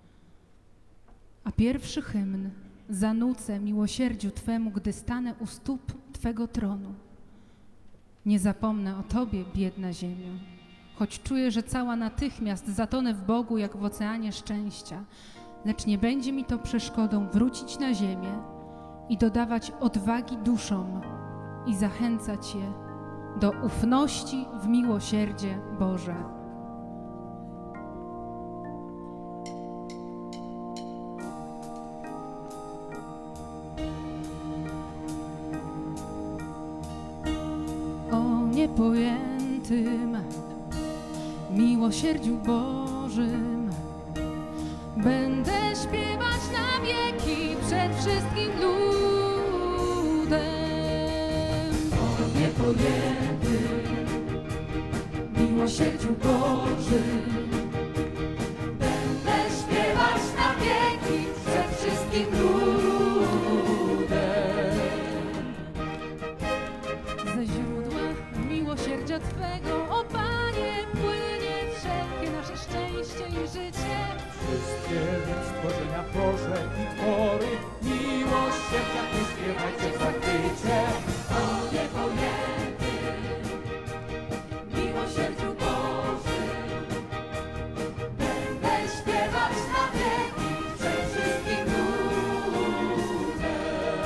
[SPEAKER 1] A pierwszy hymn zanucę miłosierdziu Twemu, gdy stanę u stóp Twego tronu. Nie zapomnę o Tobie, biedna ziemio, choć czuję, że cała natychmiast zatonę w Bogu jak w oceanie szczęścia, lecz nie będzie mi to przeszkodą wrócić na ziemię i dodawać odwagi duszom i zachęcać je do ufności w miłosierdzie Boże. Niepojętym miłosierdziu Bożym będę śpiewać na wieki. przed wszystkim ludem.
[SPEAKER 3] O niepojęty miłosierdziu Bożym będę śpiewać na wieki przed wszystkim ludem.
[SPEAKER 1] Ze źródła miłosierdzia Twego, o Panie, płynie wszelkie nasze szczęście i życie.
[SPEAKER 2] Wszystkie więc stworzenia Boże i twory miłosierdzia Ty śpiewajcie w zachwycie.
[SPEAKER 3] O niepojęty miłosierdziu Bożym będę śpiewać na wieki przed wszystkim ludem.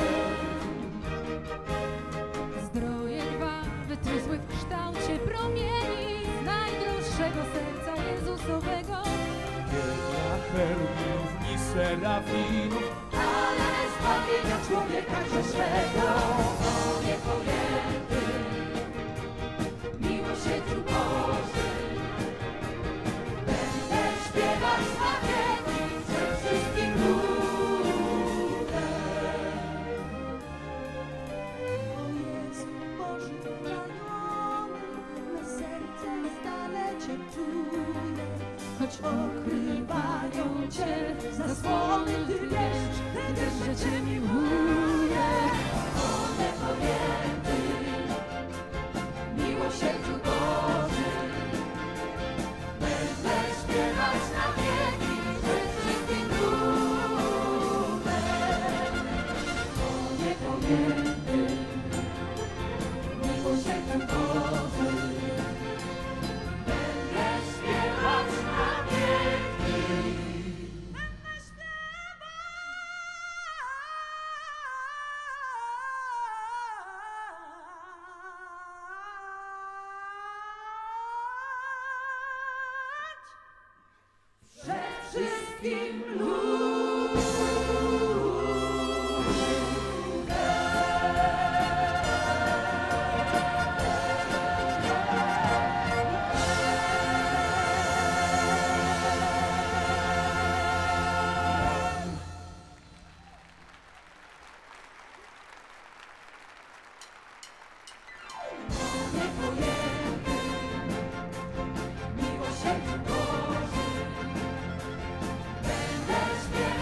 [SPEAKER 1] Zdroje dwa wytrysły w kształcie promieni z najdroższego serca Jezusowego.
[SPEAKER 2] Dla cherubinów i serafinów,
[SPEAKER 3] Ale zbawienia człowieka grzesznego. O niepojęty miłosierdziu Bożym będę śpiewać na wieki przed wszystkim ludem. O Jezu Boży ubraniony, me serce stale Cię czuje. Choć okrywają Cię zasłony, Ty wiesz, że Cię miłuję. O niepojęty miłosierdziu Bożym będę śpiewać na wieki przed wszystkim ludem. O niepojęty miłosierdziu Bożym będę śpiewać na wieki. Przed wszystkim ludem. Niepojęty miłosierdziu Bożym będę śpiewać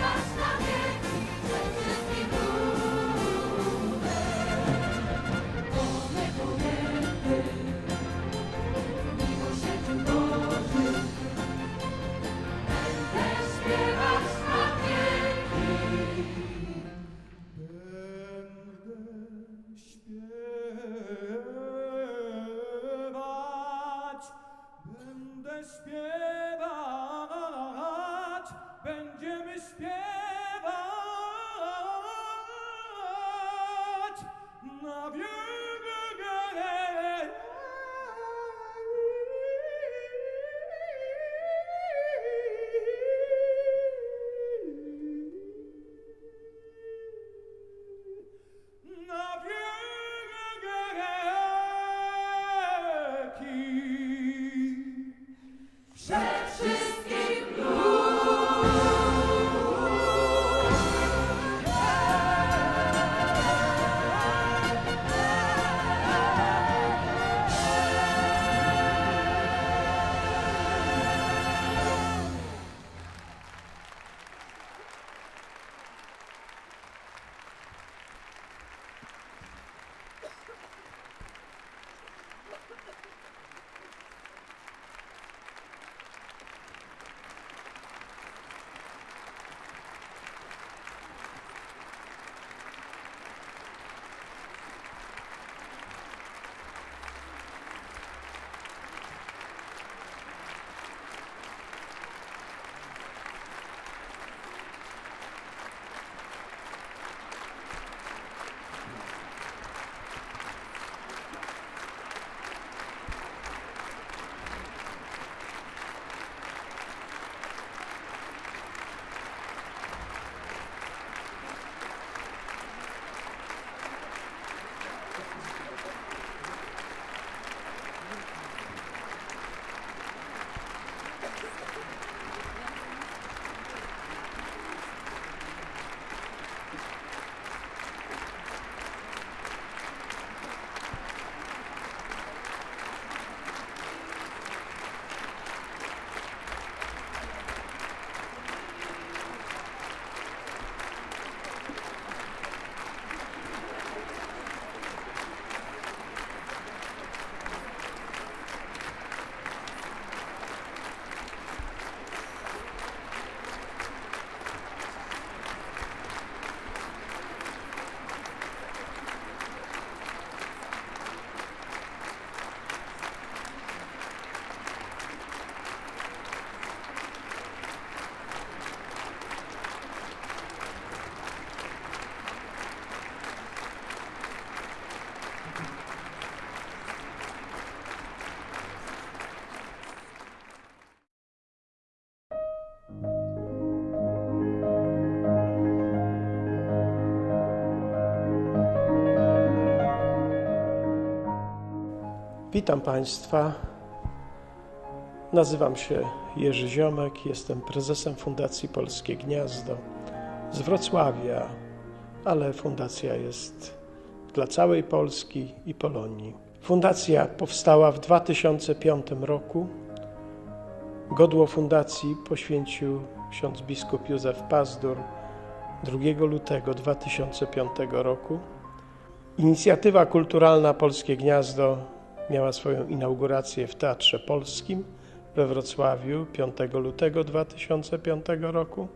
[SPEAKER 4] Witam Państwa. Nazywam się Jerzy Ziomek, jestem prezesem Fundacji Polskie Gniazdo z Wrocławia, ale fundacja jest dla całej Polski i Polonii. Fundacja powstała w 2005 roku. Godło fundacji poświęcił ksiądz biskup Józef Pazdur 2 lutego 2005 roku. Inicjatywa kulturalna Polskie Gniazdo miała swoją inaugurację w Teatrze Polskim we Wrocławiu 5 lutego 2005 roku.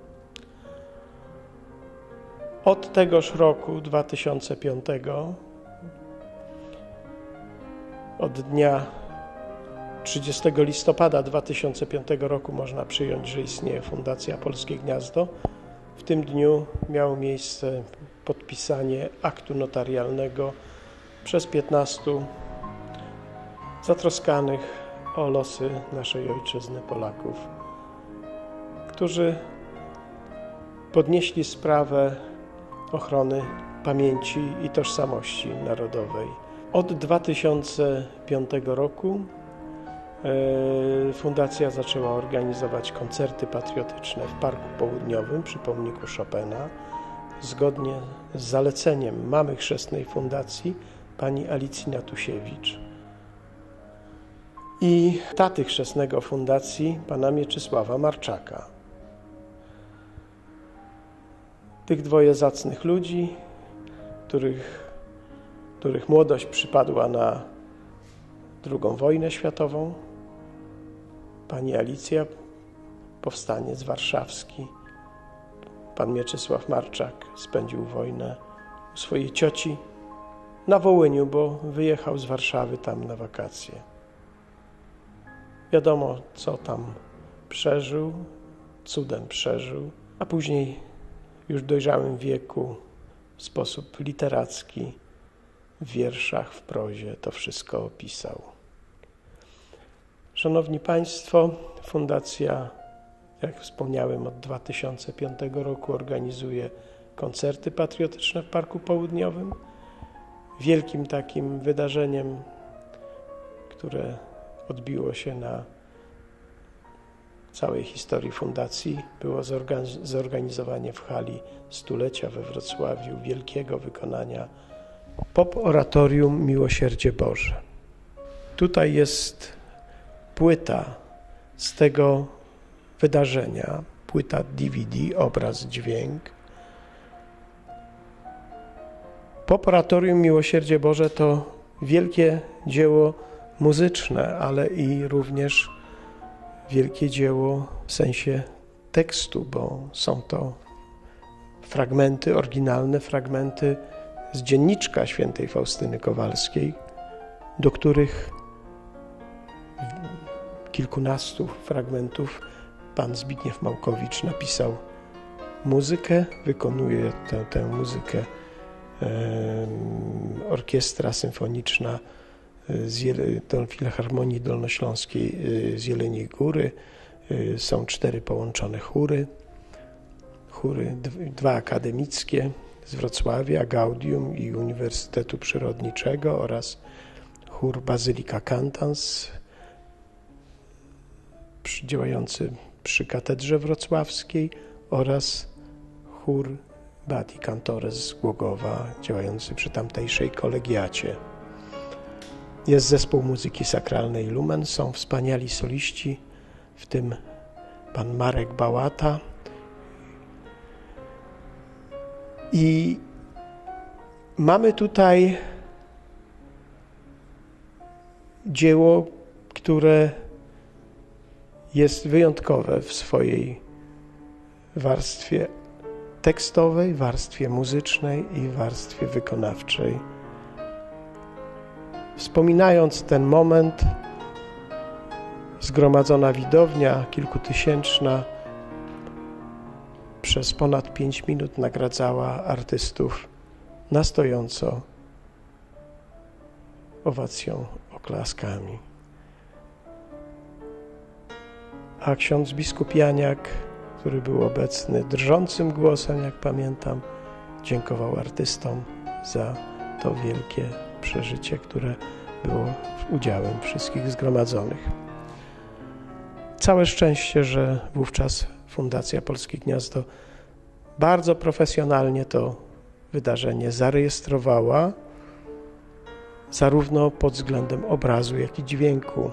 [SPEAKER 4] Od tegoż roku 2005, od dnia 30 listopada 2005 roku można przyjąć, że istnieje Fundacja Polskie Gniazdo. W tym dniu miało miejsce podpisanie aktu notarialnego przez 15 zatroskanych o losy naszej ojczyzny Polaków, którzy podnieśli sprawę ochrony pamięci i tożsamości narodowej. Od 2005 roku Fundacja zaczęła organizować koncerty patriotyczne w Parku Południowym przy pomniku Chopina, zgodnie z zaleceniem mamy chrzestnej fundacji pani Alicji Natusiewicz i taty chrzestnego fundacji pana Mieczysława Marczaka. Tych dwoje zacnych ludzi, których młodość przypadła na II wojnę światową. Pani Alicja, powstaniec warszawski. Pan Mieczysław Marczak spędził wojnę u swojej cioci na Wołyniu, bo wyjechał z Warszawy tam na wakacje. Wiadomo, co tam przeżył, cudem przeżył, a później już w dojrzałym wieku w sposób literacki w wierszach, w prozie to wszystko opisał. Szanowni Państwo, Fundacja, jak wspomniałem, od 2005 roku organizuje koncerty patriotyczne w Parku Południowym. Wielkim takim wydarzeniem, które odbiło się na całej historii Fundacji, było zorganizowanie w hali stulecia we Wrocławiu wielkiego wykonania pop-oratorium Miłosierdzie Boże. Tutaj jest płyta z tego wydarzenia, płyta DVD, obraz, dźwięk. Pop-oratorium Miłosierdzie Boże to wielkie dzieło muzyczne, ale i również wielkie dzieło w sensie tekstu, bo są to fragmenty, oryginalne fragmenty z dzienniczka świętej Faustyny Kowalskiej, do których kilkunastu fragmentów pan Zbigniew Małkowicz napisał muzykę. Wykonuje tę muzykę orkiestra symfoniczna Filharmonii Dolnośląskiej z Jeleniej Góry. Są 4 połączone chóry, 2 akademickie z Wrocławia, Gaudium i Uniwersytetu Przyrodniczego oraz chór Bazylika Cantans działający przy Katedrze Wrocławskiej oraz chór Beati Cantores z Głogowa działający przy tamtejszej kolegiacie. Jest zespół muzyki sakralnej Lumen, są wspaniali soliści, w tym pan Marek Bałata. I mamy tutaj dzieło, które jest wyjątkowe w swojej warstwie tekstowej, warstwie muzycznej i warstwie wykonawczej. Wspominając ten moment, zgromadzona widownia kilkutysięczna przez ponad 5 minut nagradzała artystów na stojąco owacją, oklaskami. A ksiądz biskup Janiak, który był obecny, drżącym głosem, jak pamiętam, dziękował artystom za to wielkie przeżycie, które było udziałem wszystkich zgromadzonych. Całe szczęście, że wówczas Fundacja Polskie Gniazdo bardzo profesjonalnie to wydarzenie zarejestrowała, zarówno pod względem obrazu, jak i dźwięku.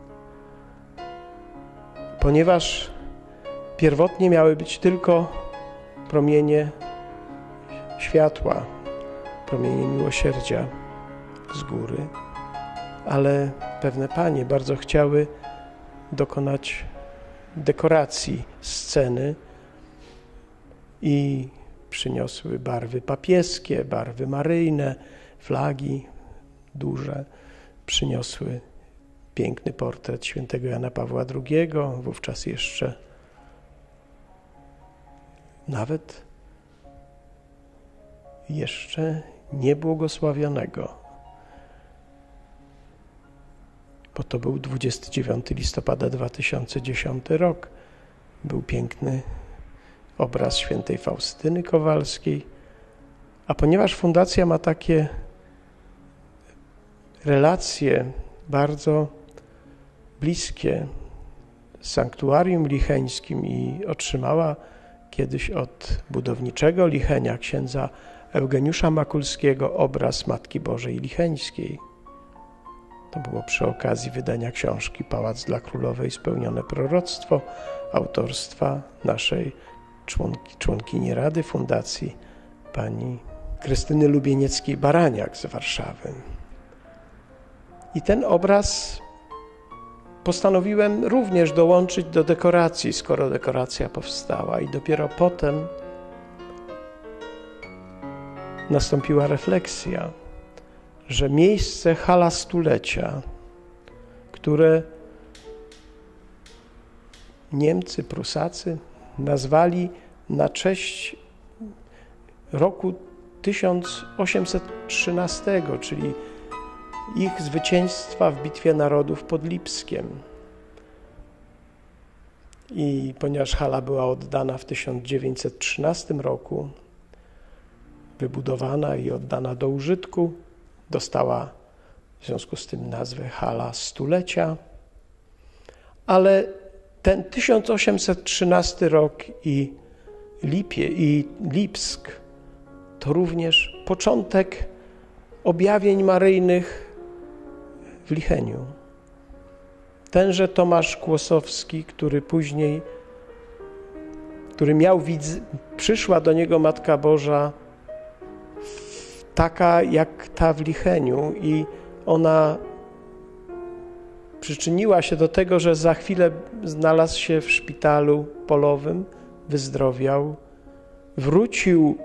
[SPEAKER 4] Ponieważ pierwotnie miały być tylko promienie światła, promienie miłosierdzia z góry, ale pewne panie bardzo chciały dokonać dekoracji sceny i przyniosły barwy papieskie, barwy maryjne, flagi duże, przyniosły piękny portret świętego Jana Pawła II, wówczas jeszcze nawet niebłogosławionego, bo to był 29 listopada 2010 rok. Był piękny obraz świętej Faustyny Kowalskiej, a ponieważ fundacja ma takie relacje bardzo bliskie z sanktuarium licheńskim i otrzymała kiedyś od budowniczego Lichenia, księdza Eugeniusza Makulskiego, obraz Matki Bożej Licheńskiej. To było przy okazji wydania książki Pałac dla Królowej spełnione proroctwo autorstwa naszej członkini Rady Fundacji, pani Krystyny Lubienieckiej-Baraniak z Warszawy. I ten obraz postanowiłem również dołączyć do dekoracji, skoro dekoracja powstała, i dopiero potem nastąpiła refleksja, że miejsce hala stulecia, które Niemcy, Prusacy nazwali na cześć roku 1813, czyli ich zwycięstwa w Bitwie Narodów pod Lipskiem. I ponieważ hala była oddana w 1913 roku, wybudowana i oddana do użytku, dostała w związku z tym nazwę Hala Stulecia, ale ten 1813 rok i Lipsk to również początek objawień maryjnych w Licheniu. Tenże Tomasz Kłosowski, przyszła do niego Matka Boża taka jak ta w Licheniu i ona przyczyniła się do tego, że za chwilę znalazł się w szpitalu polowym, wyzdrowiał, wrócił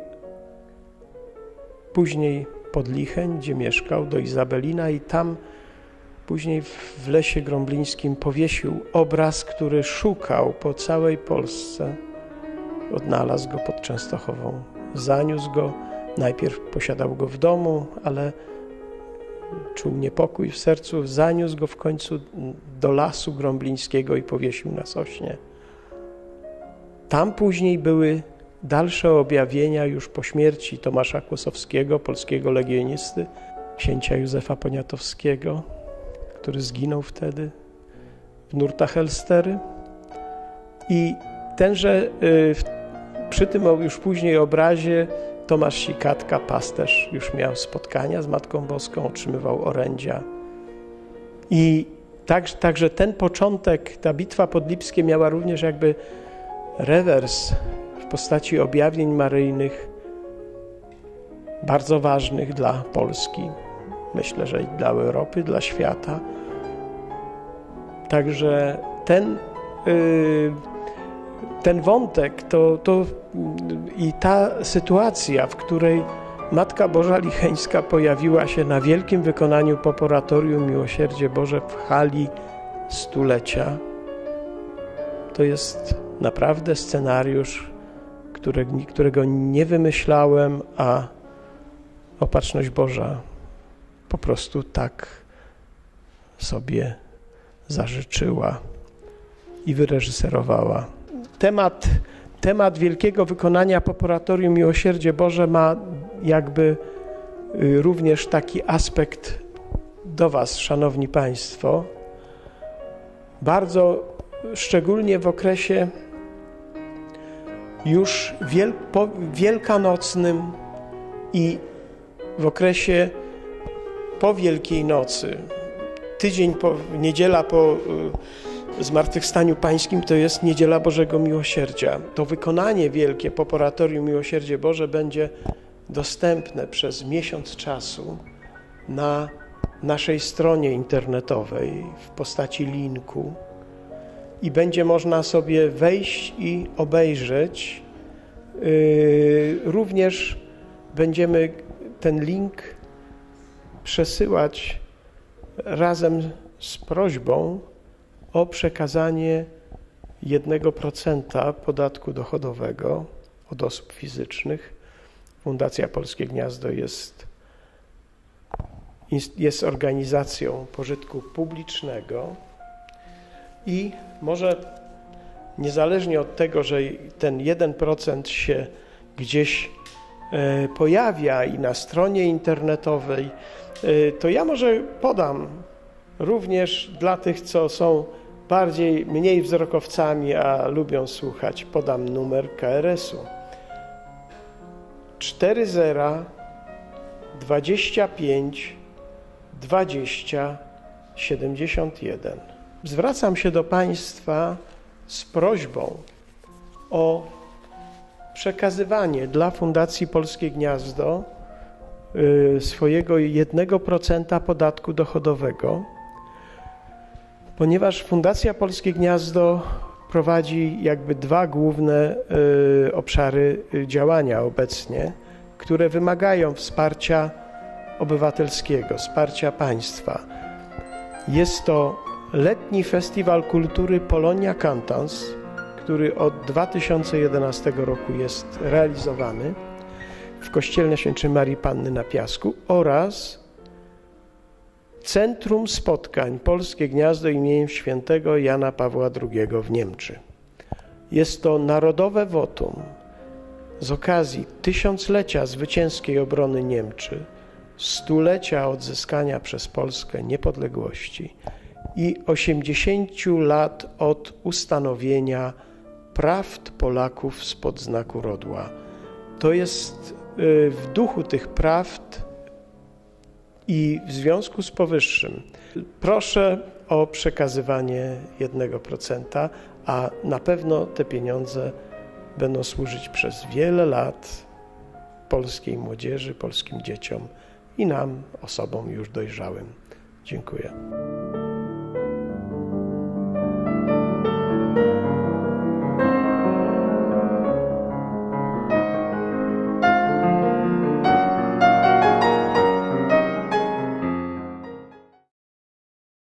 [SPEAKER 4] później pod Licheń, gdzie mieszkał, do Izabelina i tam później w Lesie Gromblińskim powiesił obraz, który szukał po całej Polsce. Odnalazł go pod Częstochową, zaniósł go. Najpierw posiadał go w domu, ale czuł niepokój w sercu, zaniósł go w końcu do Lasu Gromblińskiego i powiesił na sośnie. Tam później były dalsze objawienia już po śmierci Tomasza Kłosowskiego, polskiego legionisty, księcia Józefa Poniatowskiego, który zginął wtedy w nurtach Elstery. I tenże przy tym już później obrazie Tomasz Sikatka, pasterz, już miał spotkania z Matką Boską, otrzymywał orędzia. I także ten początek, ta bitwa pod Lipskiem miała również jakby rewers w postaci objawień maryjnych bardzo ważnych dla Polski. Myślę, że i dla Europy, dla świata. Także ten wątek i ta sytuacja, w której Matka Boża Licheńska pojawiła się na wielkim wykonaniu Poporatorium Miłosierdzie Boże w hali stulecia, to jest naprawdę scenariusz, którego nie wymyślałem, a Opatrzność Boża po prostu tak sobie zażyczyła i wyreżyserowała. Temat wielkiego wykonania Poporatorium Miłosierdzie Boże ma jakby również taki aspekt do Was, Szanowni Państwo, bardzo szczególnie w okresie już wielkanocnym i w okresie po Wielkiej Nocy. Tydzień niedziela po Zmartwychwstaniu Pańskim to jest Niedziela Bożego Miłosierdzia. To wykonanie wielkie po Oratorium Miłosierdzie Boże będzie dostępne przez miesiąc czasu na naszej stronie internetowej w postaci linku i będzie można sobie wejść i obejrzeć. Również będziemy ten link przesyłać razem z prośbą o przekazanie 1% podatku dochodowego od osób fizycznych. Fundacja Polskie Gniazdo jest organizacją pożytku publicznego i może niezależnie od tego, że ten 1% się gdzieś pojawia i na stronie internetowej, to ja może podam również dla tych, co są mniej wzrokowcami, a lubią słuchać, podam numer KRS-u. 40 25 20 71. Zwracam się do Państwa z prośbą o przekazywanie dla Fundacji Polskie Gniazdo swojego 1% podatku dochodowego, ponieważ Fundacja Polskie Gniazdo prowadzi jakby dwa główne obszary działania obecnie, które wymagają wsparcia obywatelskiego, wsparcia państwa. Jest to letni Festiwal Kultury Polonia Cantans, który od 2011 roku jest realizowany w Kościele Najświętszej Marii Panny na Piasku oraz Centrum Spotkań Polskie Gniazdo imieniem świętego Jana Pawła II w Niemczy. Jest to narodowe wotum z okazji 1000-lecia zwycięskiej obrony Niemczy, 100-lecia odzyskania przez Polskę niepodległości i 80 lat od ustanowienia prawd Polaków spod znaku Rodła. To jest w duchu tych prawd i w związku z powyższym proszę o przekazywanie 1%, a na pewno te pieniądze będą służyć przez wiele lat polskiej młodzieży, polskim dzieciom i nam, osobom już dojrzałym. Dziękuję.